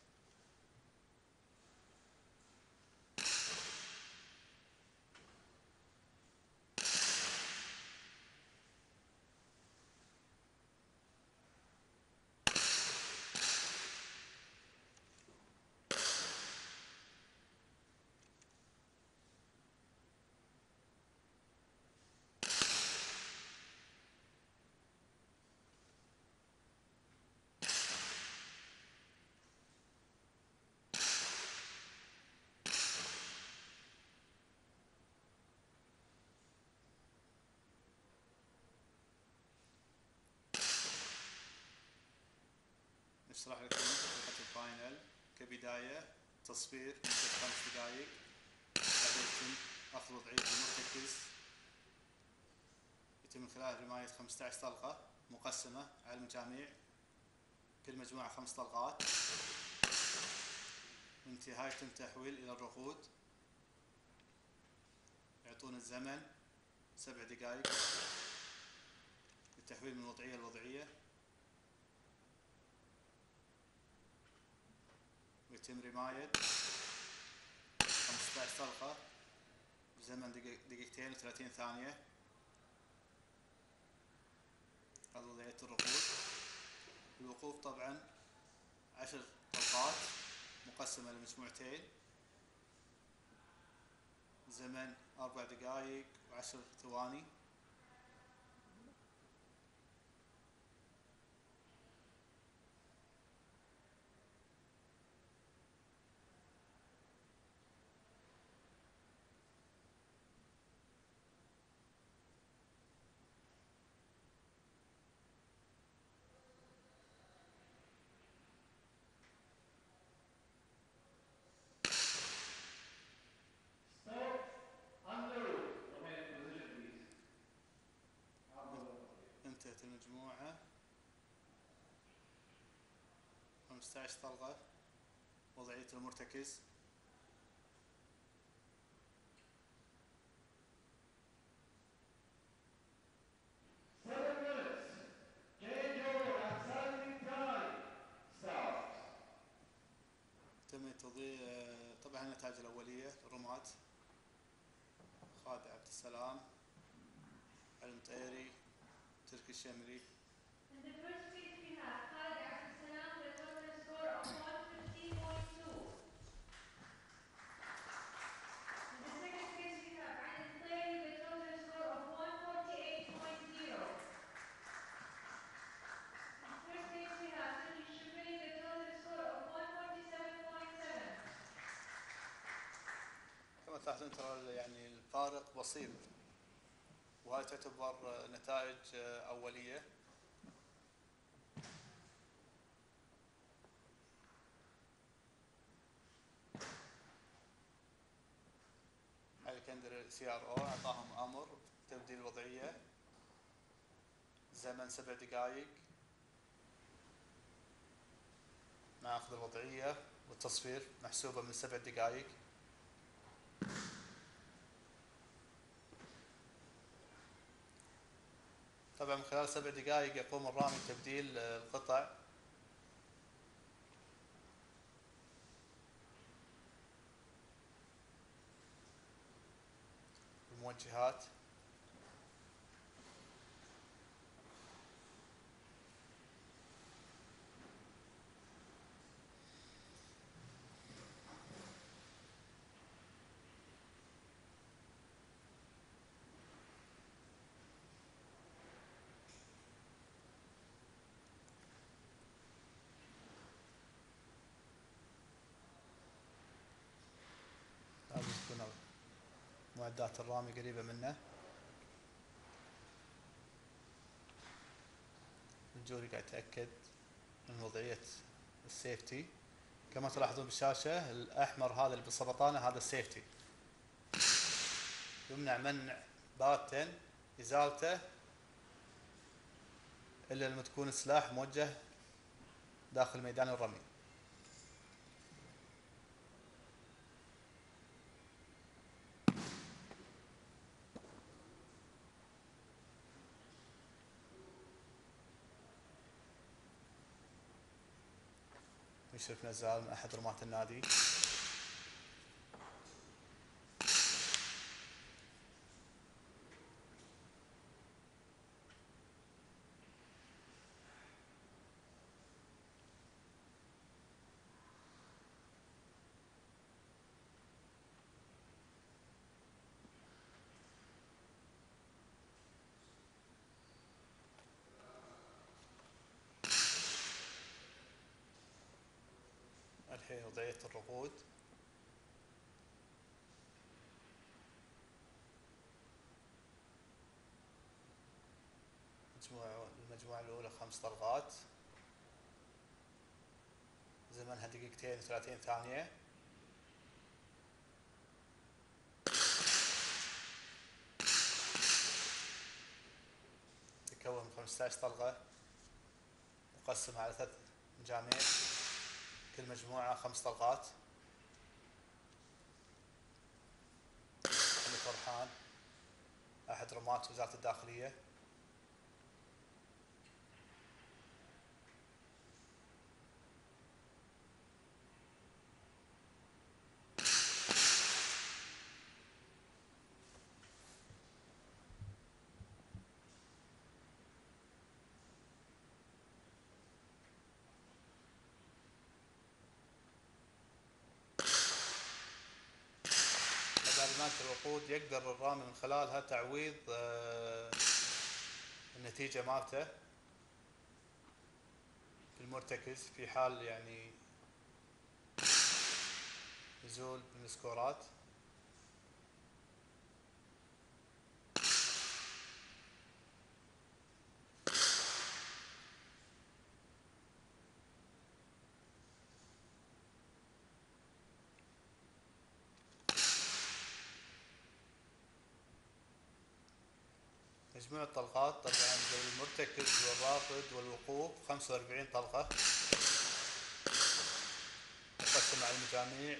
نشرح لكم طريقة الفاينل. كبداية تصفير لمدة خمس دقائق، بعدين يتم أخذ وضعية المرتكز، يتم من خلال رماية خمسة عشر طلقة مقسمة على المجاميع، كل مجموعة خمس طلقات. انتهاء يتم تحويل إلى الرقود، يعطون الزمن سبع دقائق للتحويل من وضعية لوضعية، ويتم رماية خمسة عشر طلقة بزمن دقيقتين وثلاثين ثانية. هذا وضعية الركود. الوقوف طبعا عشر طلقات مقسمة لمجموعتين، زمن أربع دقائق وعشر ثواني. انتهت المجموعة خمسة عشر طلقة وضعية المرتكز. تم تضيء طبعا النتائج الأولية. الرماة خالد عبد السلام، علي المطيري، تركي الشمري. In the first phase we have Khalid Abdel Salam with a total score of one fifty point two. In the second phase we have Ali Mutayri with a total score of one forty-eight point zero. In the third phase we have Turki Shimri with a total score of one forty-seven point seven. كما تلاحظون ترى يعني الفارق بسيط، وهذه تعتبر نتائج أولية. علي كندر سي ار او اعطاهم امر تبديل الوضعيه، زمن سبع دقائق مع اخذ الوضعيه والتصفير محسوبه من سبع دقائق. طبعا من خلال سبع دقائق يقوم الرامي بتبديل القطع الموجهات. لازم تكون معدات الرامي قريبة منه. الجوري قاعد يتأكد من وضعية السيفتي. كما تلاحظون بالشاشة الأحمر هذا اللي بالسبطانة هذا السيفتي، يمنع منع باتا إزالته إلا لما تكون السلاح موجه داخل ميدان الرمي. مشرف نزال من أحد رماة النادي. الحين وضعية الرقود. المجموعة الأولى خمس طلقات، زمنها دقيقتين وثلاثين ثانية. تكون من خمسة عشر طلقة مقسمة على ثلاث مجاميع، كل مجموعة خمس طلقات. علي فرحان أحد رماة وزارة الداخلية. تعليمات الوقود يقدر الرامي من خلالها تعويض النتيجة مالته في المرتكز في حال يعني نزول من السكورات. مجموع الطلقات طبعا المرتكز والرافد والوقوف خمسة وأربعين طلقة مقسمة على المجاميع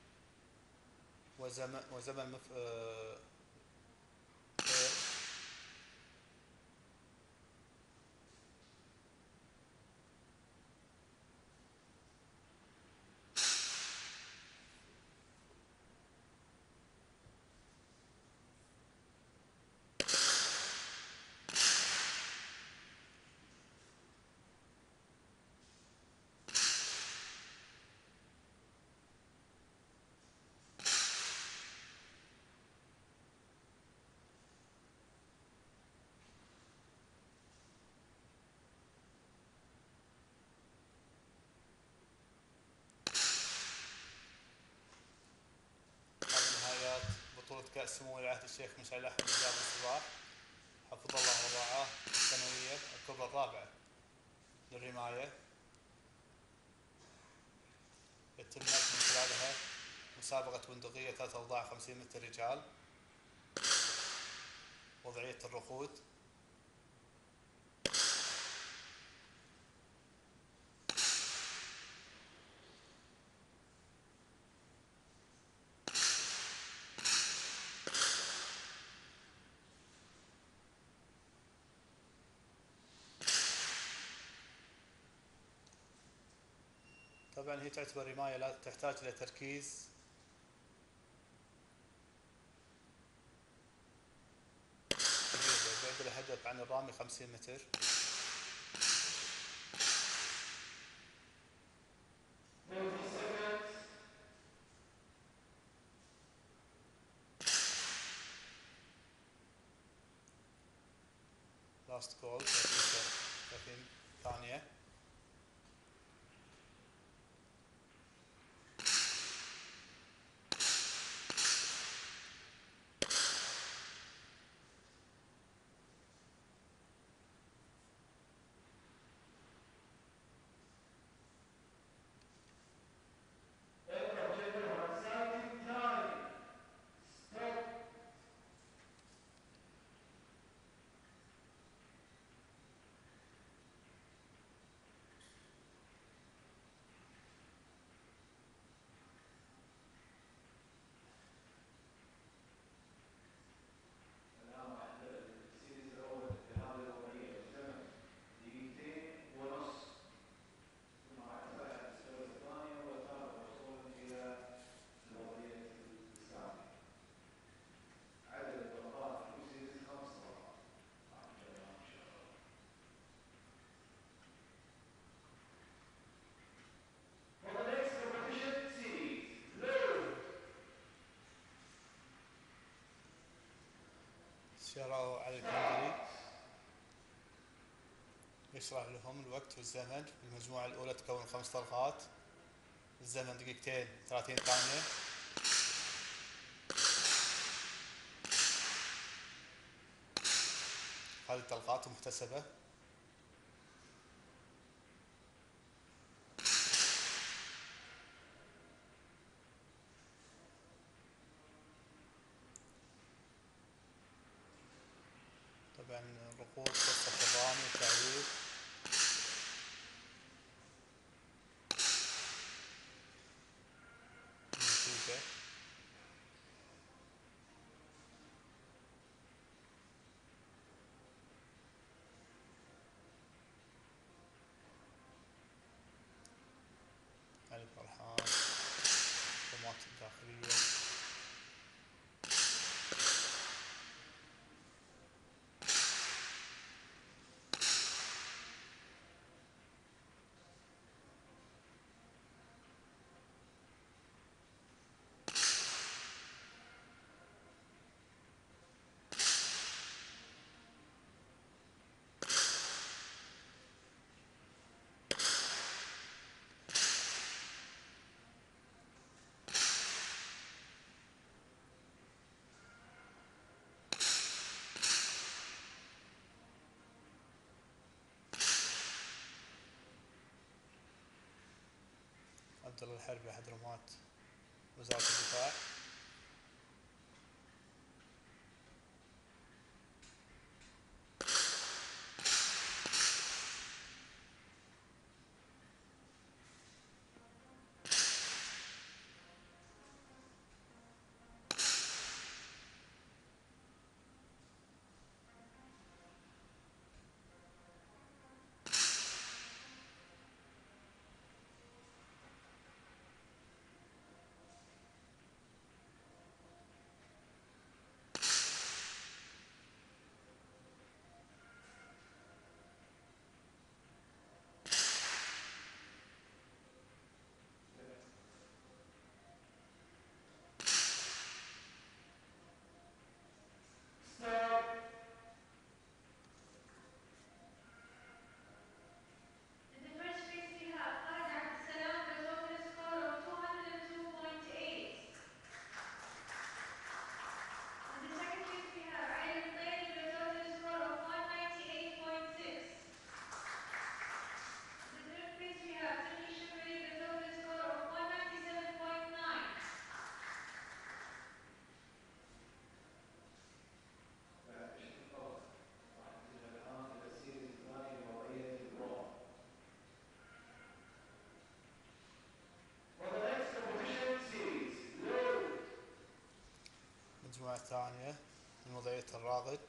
وزمن وزمن مف... آه... بطولة كأس سمو ولي العهد الشيخ مشعل أحمد جابر الصباح حفظ الله ورعاه السنوية الكبرى الرابعة للرماية، يتم من خلالها مسابقة بندقية ثلاث أوضاع خمسين متر رجال. وضعية الرقود. طبعا هي تعتبر رماية لا تحتاج إلى تركيز. بعد الهدف عن الرامي خمسين متر. لاست كول ثلاثين ثانية. شرعوا على الكندري يشرح لهم الوقت والزمن. المجموعة الأولى تكون خمس طلقات، الزمن دقيقتين ثلاثين ثانية. هذه الطلقات محتسبة. طبعا ركوب قصة الرامي والتعريف. النتيجة علي فرحان، الخدمات الداخلية. عبد الله الحربي حضرموت وزارة الدفاع. المجموعة الثانية من وضعية الراغب.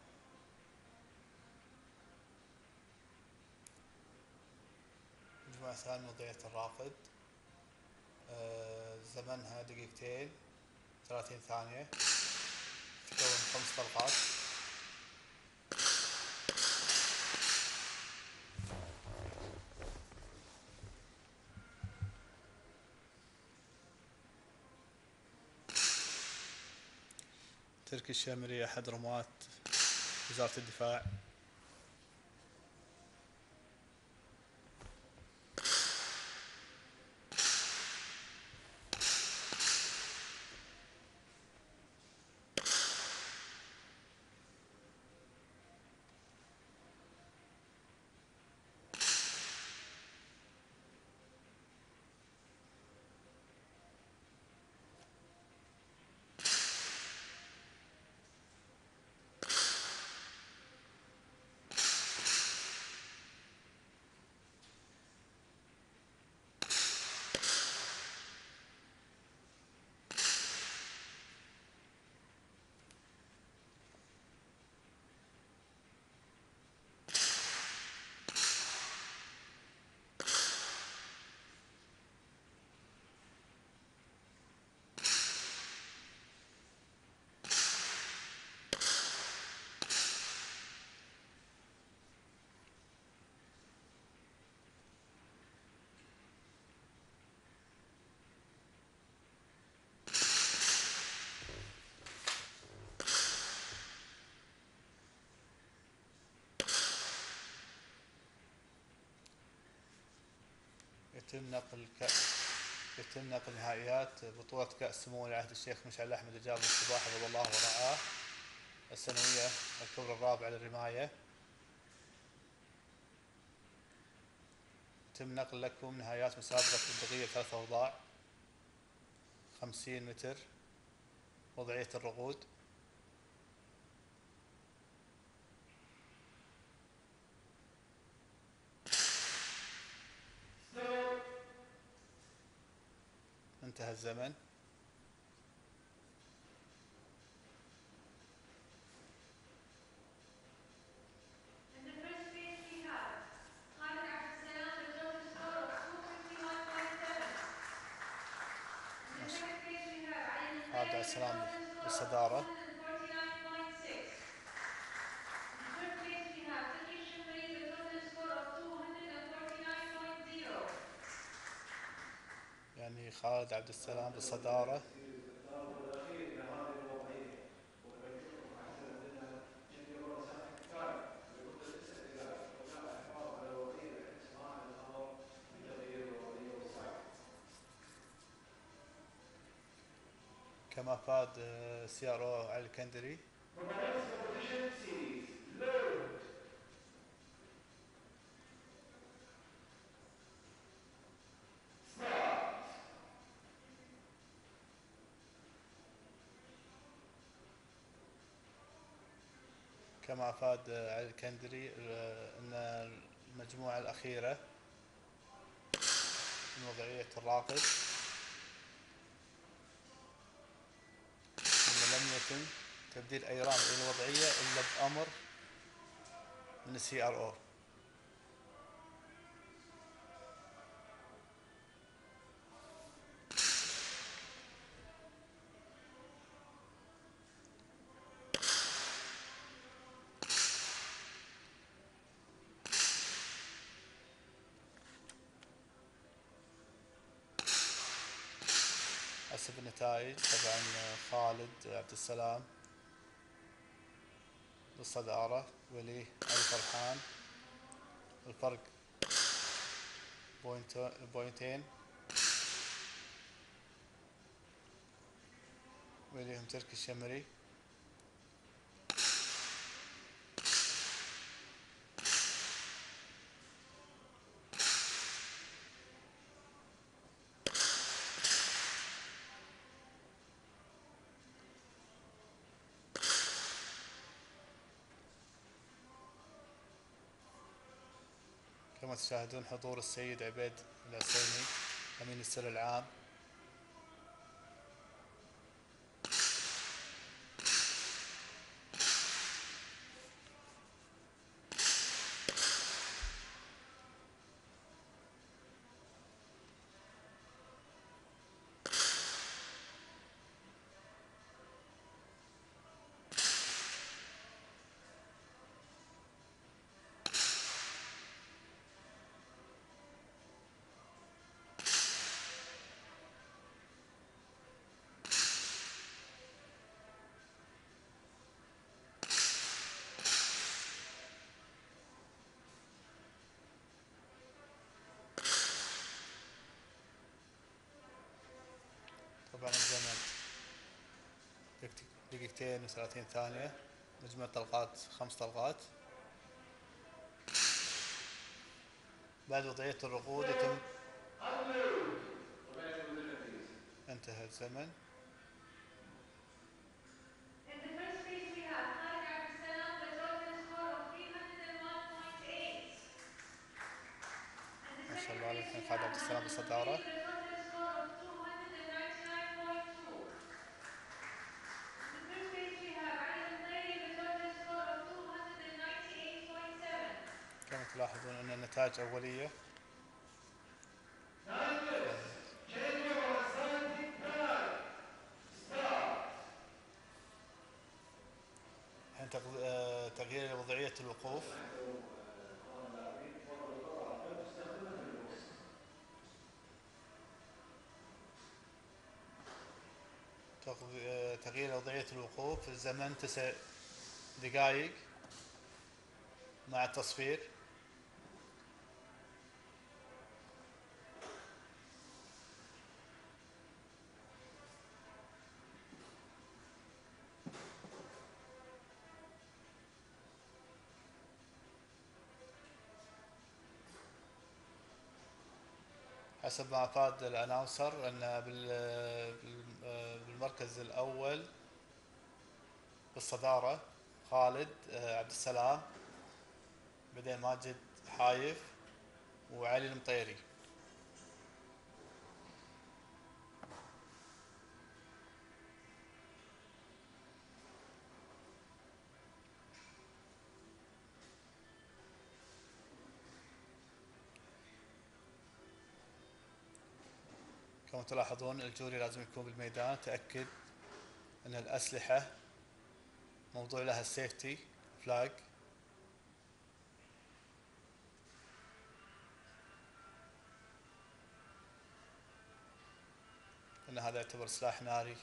المجموعة مثلا وضعية الراقد، آه زمنها دقيقتين ثلاثين ثانية، تكون خمس طلقات. تركي الشامري أحد رماة وزارة الدفاع. يتم نقل كأس يتم نقل نهائيات بطولة كأس سمو ولي العهد الشيخ مشعل أحمد الجابر الصباح حفظه الله ورعاه السنوية الكبرى الرابعة للرماية. يتم نقل لكم نهايات مسابقة بندقية ثلاث أوضاع، خمسين متر، وضعية الرقود. انتهى الزمن. عبد السلام بالصدارة. يعني خالد عبد السلام بالصدارة. كما فاد سي ار او علي الكندري. كما أفاد علي الكندري أن المجموعة الأخيرة من وضعية الراقد أن لم يتم تبديل أي رامي إلى الوضعية إلا بأمر من السي ار او. حسب النتائج طبعا خالد عبد السلام بالصدارة، وليه علي فرحان الفرق بوينتين، وليهم تركي الشمري. كما تشاهدون حضور السيد عبيد العسيمي أمين السر العام. دقيقتين وثلاثين ثانية. مجموع طلقات خمس طلقات. بعد وضعية الرقود يتم انتهى الزمن. ما شاء الله الحين خالد عبد السلام بالصدارة. كما تلاحظون ان النتائج اولية. الحين تغيير وضعية الوقوف. تغيير وضعية الوقوف. الزمن تسع دقائق مع التصفير. حسب ما أفاد الأناونسر أن بالمركز الأول بالصدارة خالد عبد السلام، بعدين ماجد حايف وعلي المطيري. كما تلاحظون الجوري لازم يكون بالميدان، تأكد أن الأسلحة موضوع لها السيفتي فلاج. أن هذا يعتبر سلاح ناري.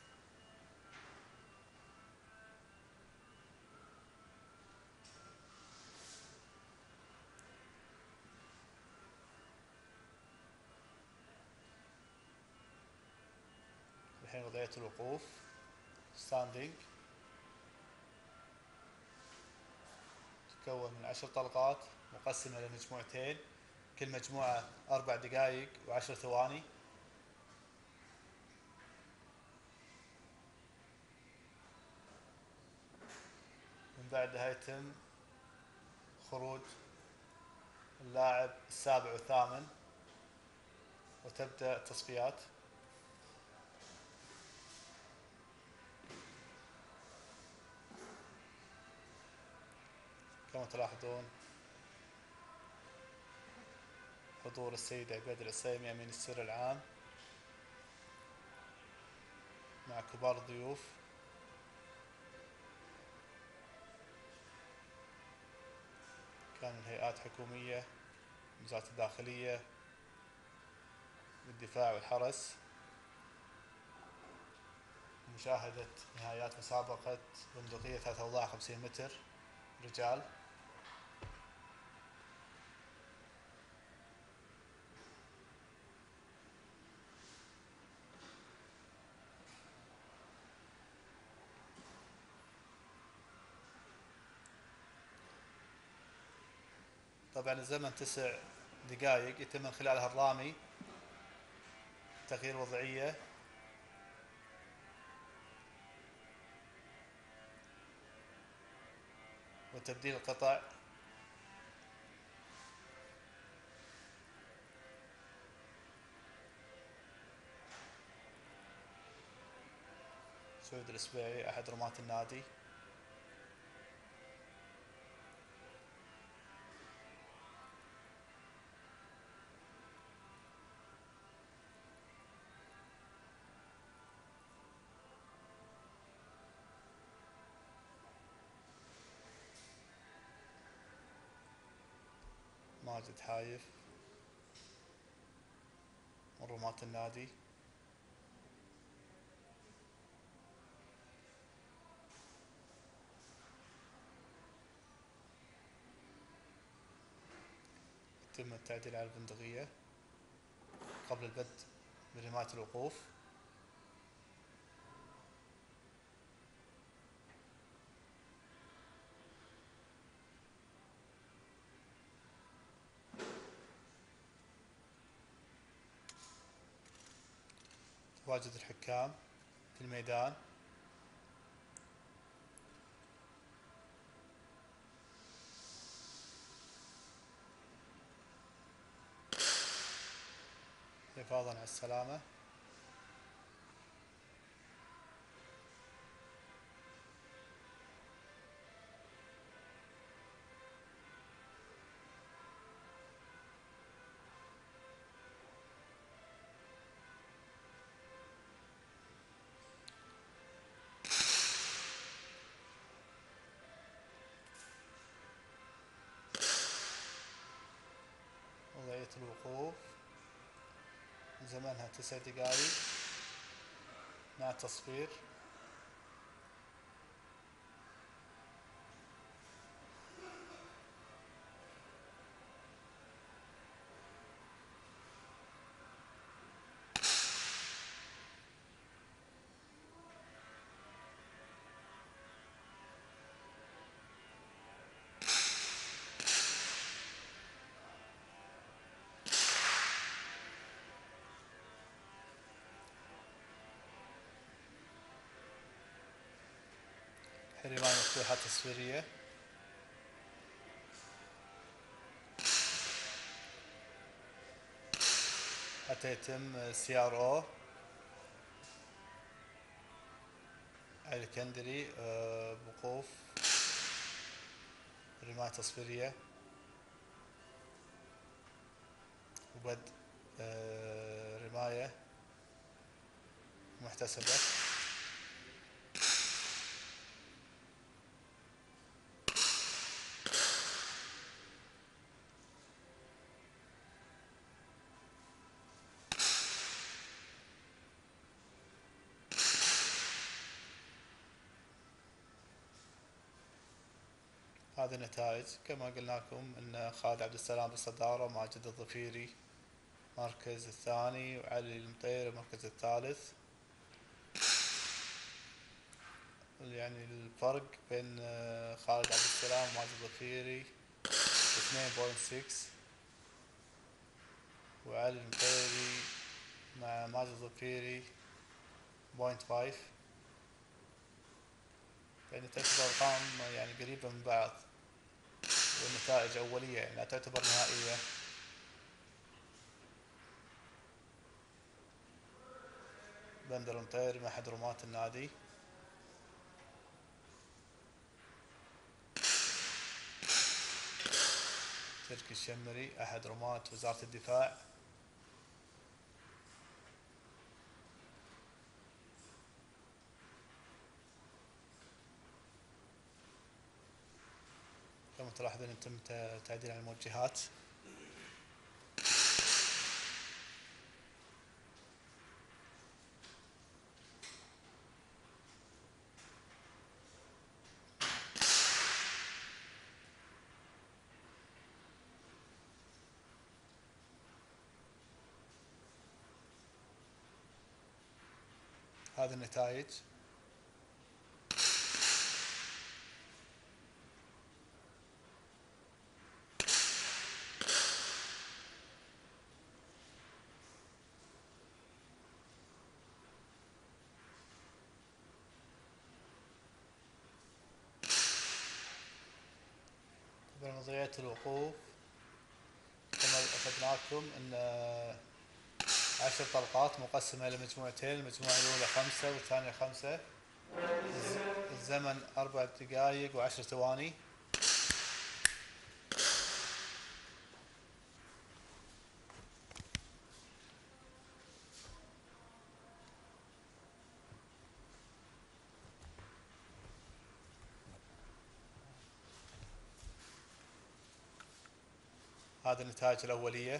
الحين وضعية الوقوف ستاندينج. تتكون من عشر طلقات مقسمة لمجموعتين، كل مجموعة أربع دقائق وعشر ثواني. من بعدها يتم خروج اللاعب السابع والثامن وتبدأ التصفيات. كما تلاحظون حضور السيد عبيد العسيمي أمين السر العام مع كبار الضيوف. كان من هيئات حكومية، وزارة الداخلية، والدفاع والحرس. مشاهدة نهايات مسابقة بندقية ثلاثة أوضاع خمسين متر رجال. طبعا الزمن تسع دقائق، يتم من خلالها الرامي تغيير وضعية وتبديل القطع. سعود الإسبيعي أحد رماة النادي. ماجد حايف من رماة النادي. يتم التعديل على البندقية قبل البدء برماية الوقوف. تواجد الحكام في الميدان. حفاظا على السلامة. وضعية الوقوف زمنها تسع دقائق مع التصفير. رماية مفتوحة تصفيرية. حتى يتم سي ار او على الكندري بوقوف رماية تصفيرية وبدء رماية محتسبة. هذه النتائج كما قلنا لكم ان خالد عبد السلام بالصدارة، ماجد الظفيري المركز الثاني، وعلي المطير المركز الثالث. يعني الفرق بين خالد عبد السلام وماجد الظفيري اثنين فاصلة ستة، وعلي المطيري مع ماجد الظفيري صفر فاصلة خمسة. يعني تعتبر ارقام يعني قريبة من بعض، والنتائج أولية يعني لا تعتبر نهائية. بندر المطيري مع أحد رماة النادي. تركي الشمري أحد رماة وزارة الدفاع. كما تلاحظون يتم تعديل على الموجهات. هذه النتائج. بنظرية الوقوف كما أخذنا لكم أن عشر طلقات مقسمة إلى مجموعتين، المجموعة الأولى خمسة والثانية خمسة. الزمن أربع دقائق وعشر ثواني. هذه النتائج الأولية.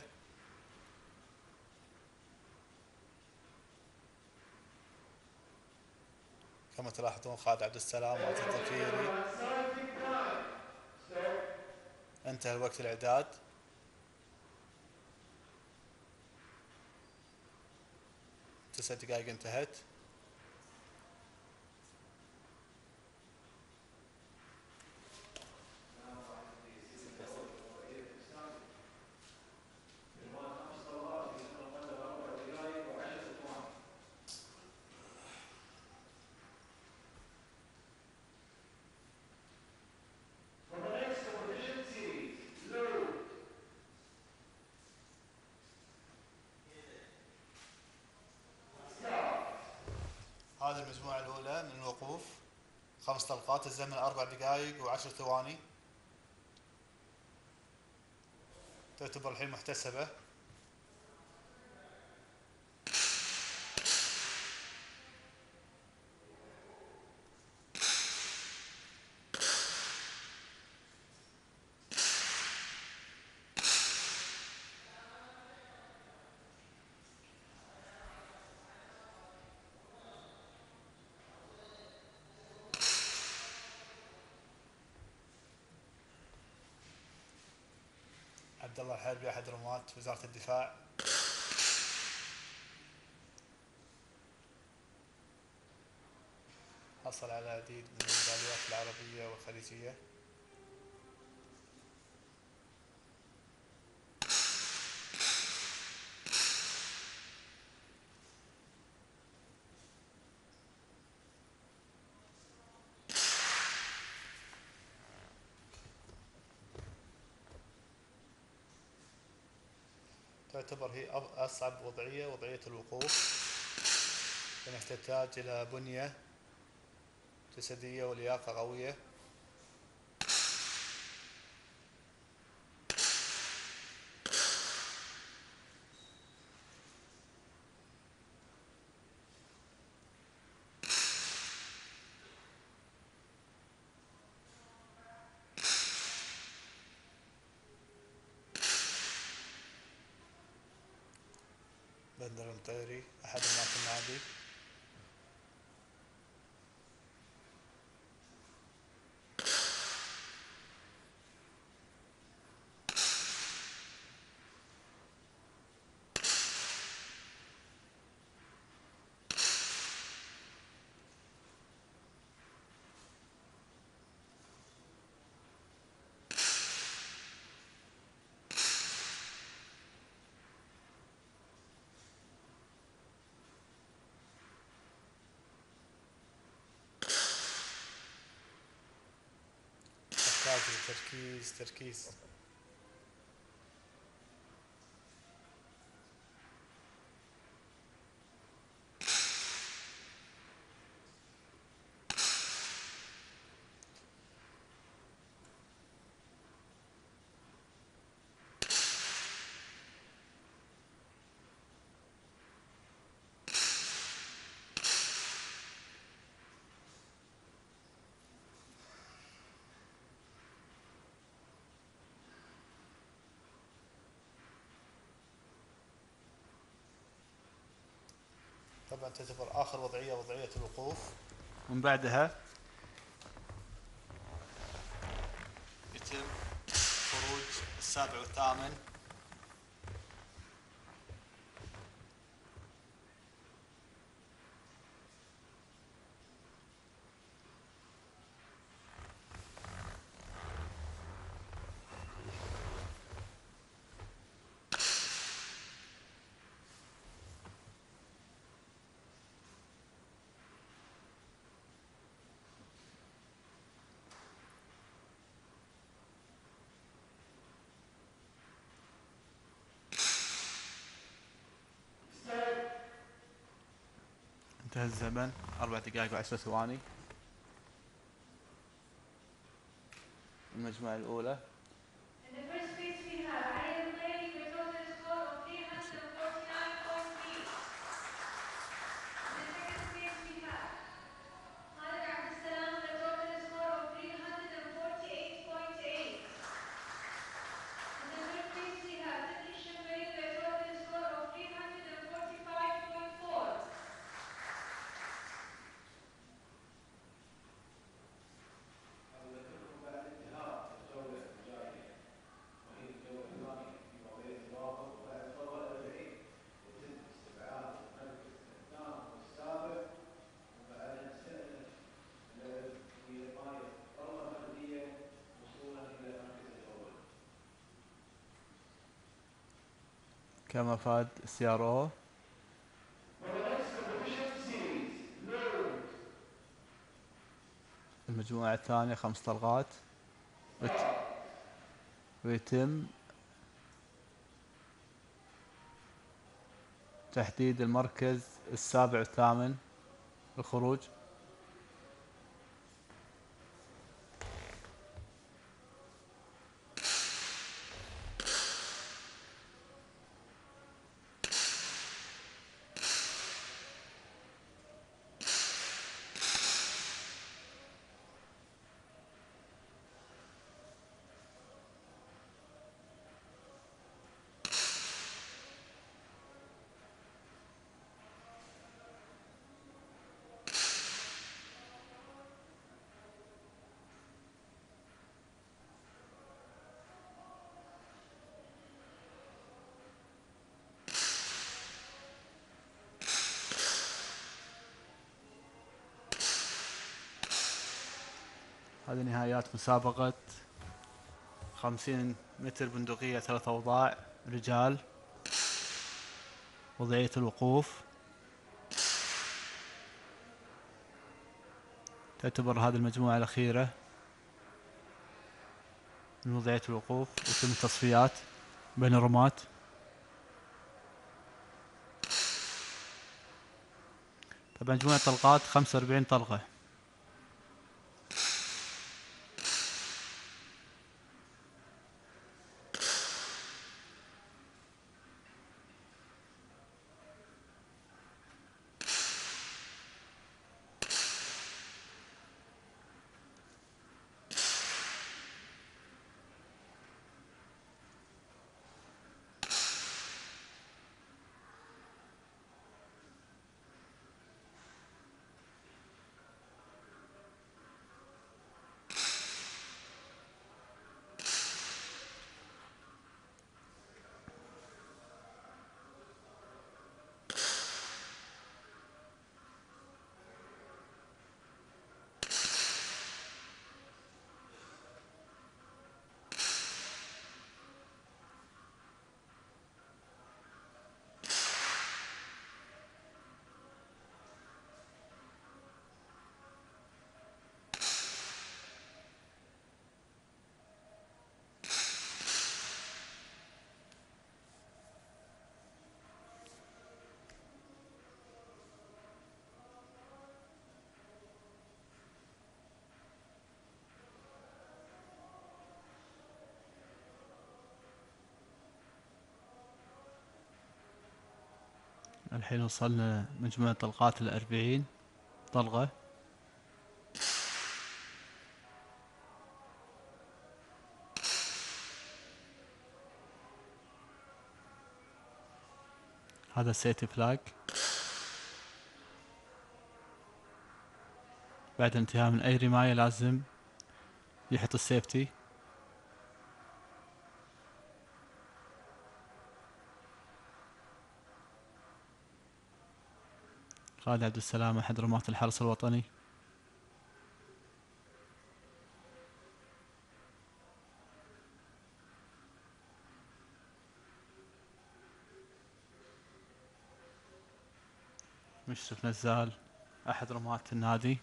كما تلاحظون خالد عبد السلام وماجد الظفيري. انتهى وقت الإعداد. تسع دقائق انتهت. خمس طلقات، الزمن أربع دقائق وعشر ثواني. تعتبر الحين محتسبة. عبد الله الحربي أحد رماة وزارة الدفاع. حصل على العديد من الميداليات العربية والخليجية. تعتبر هي أصعب وضعية وضعية الوقوف، لأنها تحتاج إلى بنية جسدية ولياقة قوية. بندر المطيري أحد رماة النادي. تحتاج تركيز تركيز. طبعا تعتبر آخر وضعية وضعية الوقوف. من بعدها يتم خروج السابع والثامن. انتهى الزمن أربع دقائق وعشر ثواني. المجموعة الأولى. كما فاد سي ار او. المجموعة الثانية خمس طلقات ويتم تحديد المركز السابع والثامن. الخروج. هذه نهايات مسابقة خمسين متر بندقية ثلاث أوضاع رجال، وضعية الوقوف. تعتبر هذه المجموعة الأخيرة من وضعية الوقوف، ويتم التصفيات بين الرماة. طبعا مجموعة الطلقات خمسة وأربعين طلقة. الحين وصلنا مجموعة طلقات الأربعين طلقة. هذا السيتي فلاج. بعد الانتهاء من أي رماية لازم يحط السيفتي. خالد عبد السلام أحد رماة الحرس الوطني. مشرف نزال أحد رماة النادي.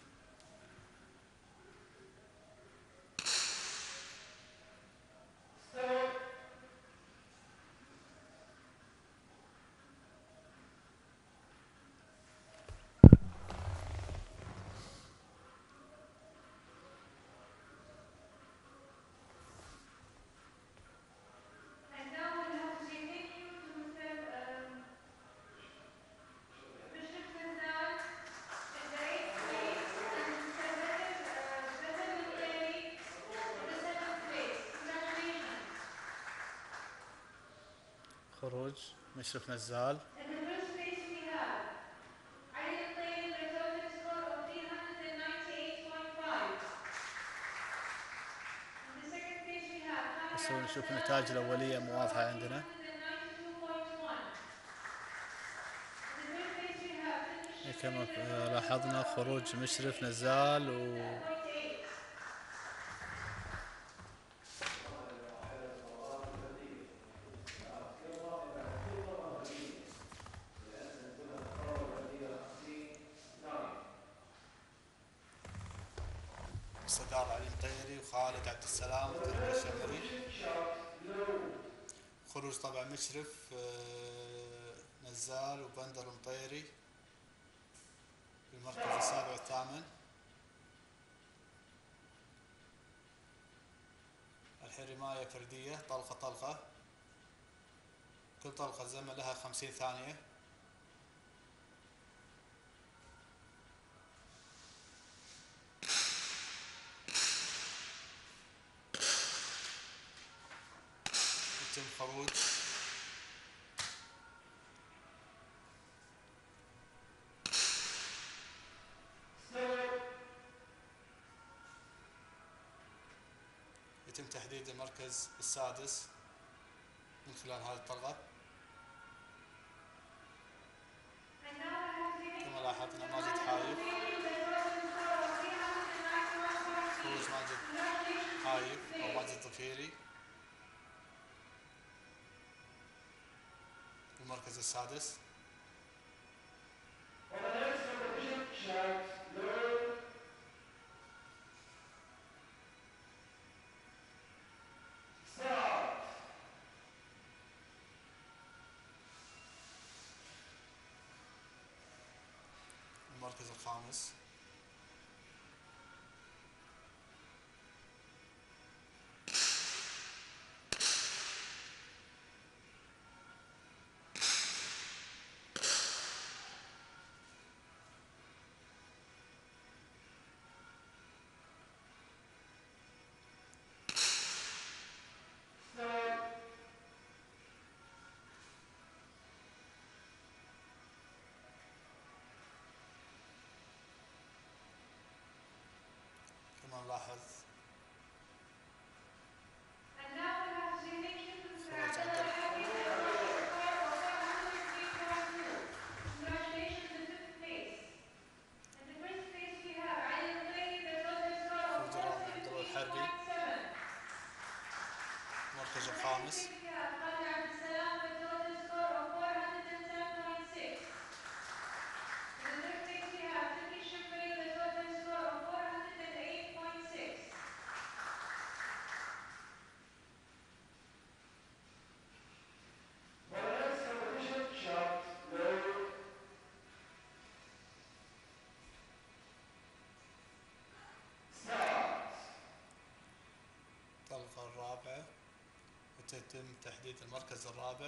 And now we'll have to say thank you to Mister um, Bishop Nazar in the eighth place and Mister Bedr uh, Bedr Al-Khayri in the seventh place. Congratulations. خروج مشرف نزال. In the first place we have Ali Al-Khayri with a score of three hundred ninety-eight point five. In the second place we have Khalid بس Abdel نشوف Salam النتائج with a الأولية score مواضحة of عندنا. three hundred ninety-two point one. In the third place we have Finish كما with a لاحظنا score of خروج مشرف نزال و point eight. الصدارة علي المطيري وخالد عبد السلام وتركي الشمري. خروج طبعا مشرف آه، نزال وبندر المطيري في المركز السابع والثامن. الحين رماية فردية طلقة طلقة، كل طلقة زمن لها خمسين ثانية. يتم خروج يتم تحديد المركز السادس من خلال هذه الطلقة. And now I have to say كما لاحظنا ماجد حايف، خروج ماجد الشريف أو ماجد الظفيري. المركز السادس المركز الخامس كما نلاحظ And now we have Zinnik خروج عبد ال- Congratulations in fifth place. In the first place we have Ali Al-Tayyi, the total score of خروج الرابع عبد الله الحربي. four seventeen point seven. المركز الخامس We have Khalid Abdel Salam with total score of four hundred ten point six. In the third place we have Turki Shukri with total score of four hundred eight point six. الطلقة الرابعة وتتم تحديد المركز الرابع.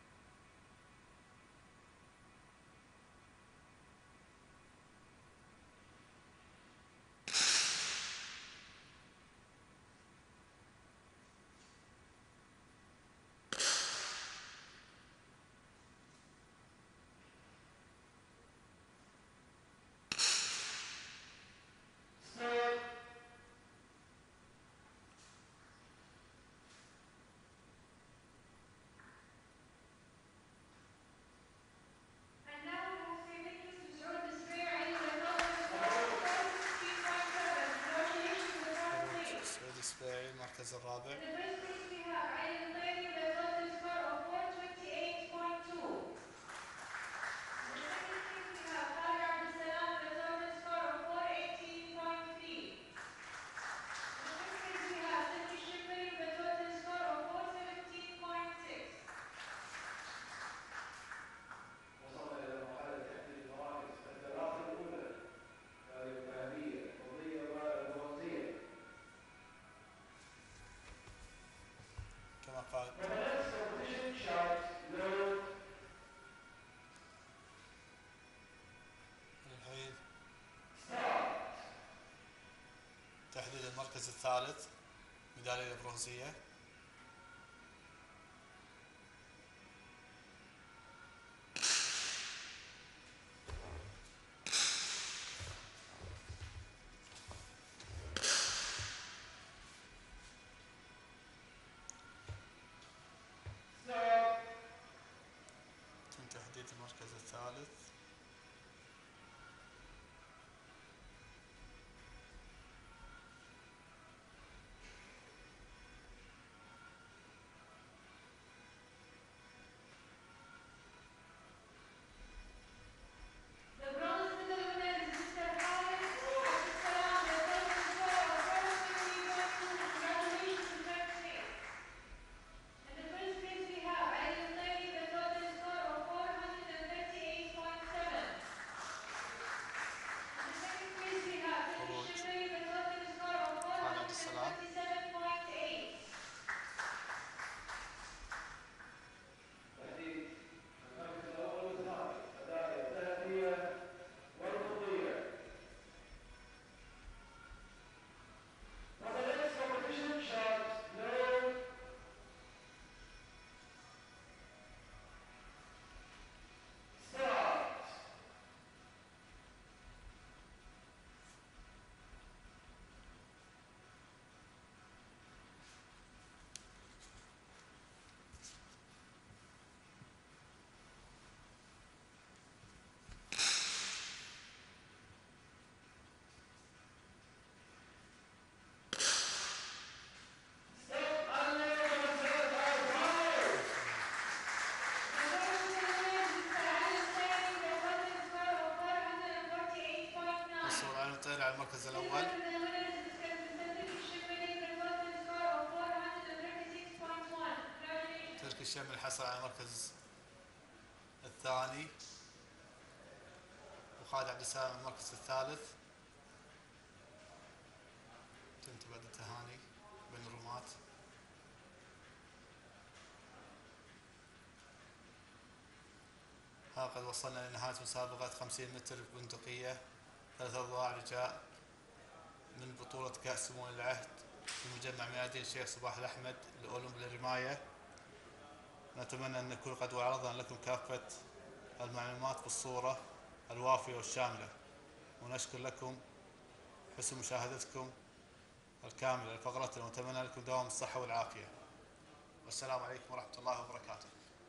And now we have Sayyid Yusuf Saud Despair Ali with total score of four sixteen point seven. Congratulations in the fourth خروج place. سعود السباعي المركز الرابع. In the first place we have Ali Al-Tayyi with a total score of four twenty-eight point two. In the second place we have Khalid Abdel Salam with a total score of four eighteen point three. In the fifth place we have Turki Shukri with a total score of four seventeen point six. وصلنا إلى مرحلة تحديد المراكز الثلاثة الأولى هذه الذهبية الفضية والبرونزية. كما قال الحين تحديد المركز الثالث ميدالية البرونزية. تم تحديد المركز الثالث. الشمل حصل على المركز الثاني، وخالد عبد السلام المركز الثالث. تنتهي بعد التهاني بين الرماة. ها قد وصلنا لنهاية مسابقة خمسين متر بندقية ثلاث أضلاع رجاء من بطولة كأس سمو العهد في مجمع ميادين الشيخ صباح الأحمد لأولمب للرماية. نتمنى أن نكون قد عرضنا لكم كافة المعلومات بالصورة الوافية والشاملة، ونشكر لكم حسن مشاهدتكم الكاملة لفقرتنا، ونتمنى لكم دوام الصحة والعافية، والسلام عليكم ورحمة الله وبركاته.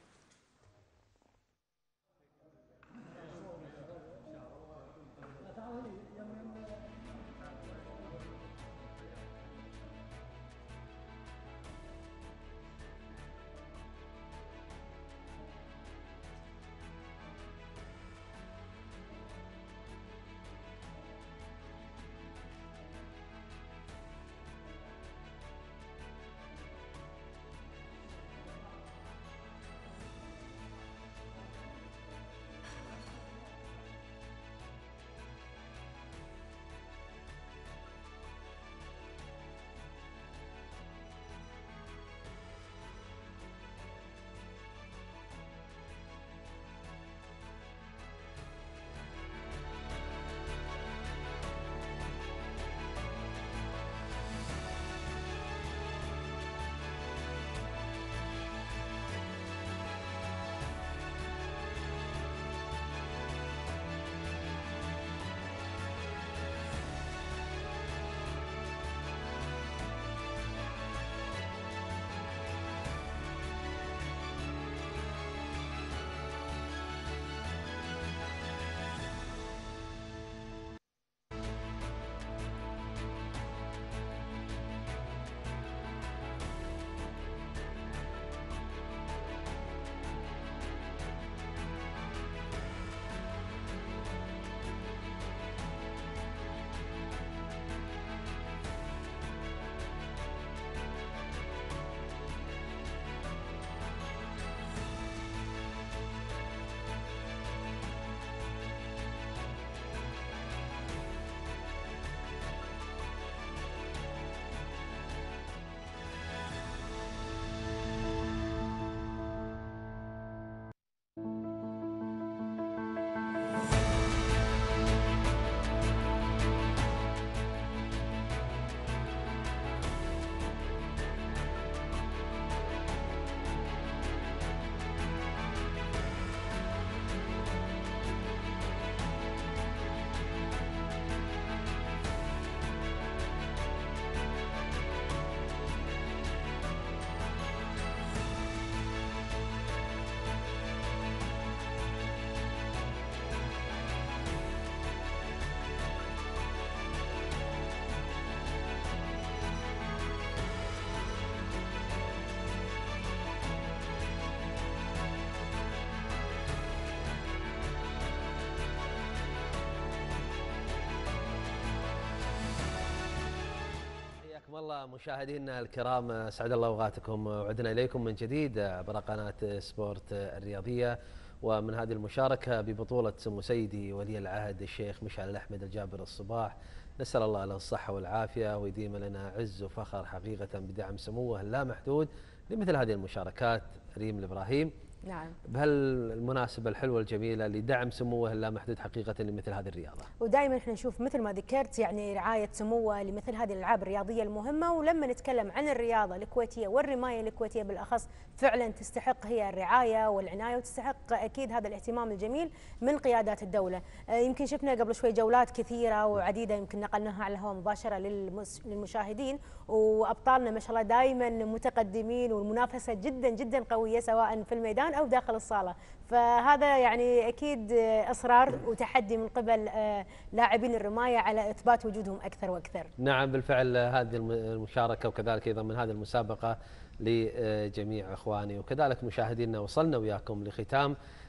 الله مشاهدينا الكرام، اسعد الله اوقاتكم، وعدنا اليكم من جديد عبر قناه سبورت الرياضيه، ومن هذه المشاركه ببطوله سمو سيدي ولي العهد الشيخ مشعل الأحمد الجابر الصباح. نسال الله له الصحه والعافيه، ويديم لنا عز وفخر حقيقه بدعم سموه اللامحدود لمثل هذه المشاركات. ريم الابراهيم، نعم، بهالمناسبة الحلوة الجميلة لدعم سموه اللامحدود حقيقة لمثل هذه الرياضة. ودائما احنا نشوف مثل ما ذكرت يعني رعاية سموه لمثل هذه الألعاب الرياضية المهمة، ولما نتكلم عن الرياضة الكويتية والرماية الكويتية بالأخص فعلا تستحق هي الرعاية والعناية، وتستحق أكيد هذا الاهتمام الجميل من قيادات الدولة. يمكن شفنا قبل شوي جولات كثيرة وعديدة يمكن نقلناها على الهواء مباشرة للمشاهدين، وأبطالنا ما شاء الله دائما متقدمين، والمنافسة جدا جدا قوية سواء في الميدان أو داخل الصالة. فهذا يعني أكيد إصرار وتحدي من قبل لاعبين الرماية على إثبات وجودهم أكثر وأكثر. نعم بالفعل، هذه المشاركة وكذلك أيضا من هذه المسابقة لجميع إخواني وكذلك مشاهدينا، وصلنا وياكم لختام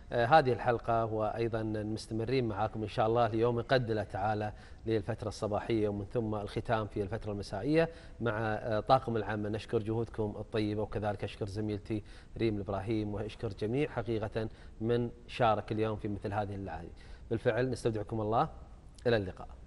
آه هذه الحلقة وأيضا مستمرين معاكم إن شاء الله ليوم قد الله تعالى للفترة الصباحية ومن ثم الختام في الفترة المسائية مع آه طاقم العمل. نشكر جهودكم الطيبة وكذلك أشكر زميلتي ريم الإبراهيم وأشكر جميع حقيقة من شارك اليوم في مثل هذه الليالي. بالفعل نستودعكم الله، إلى اللقاء.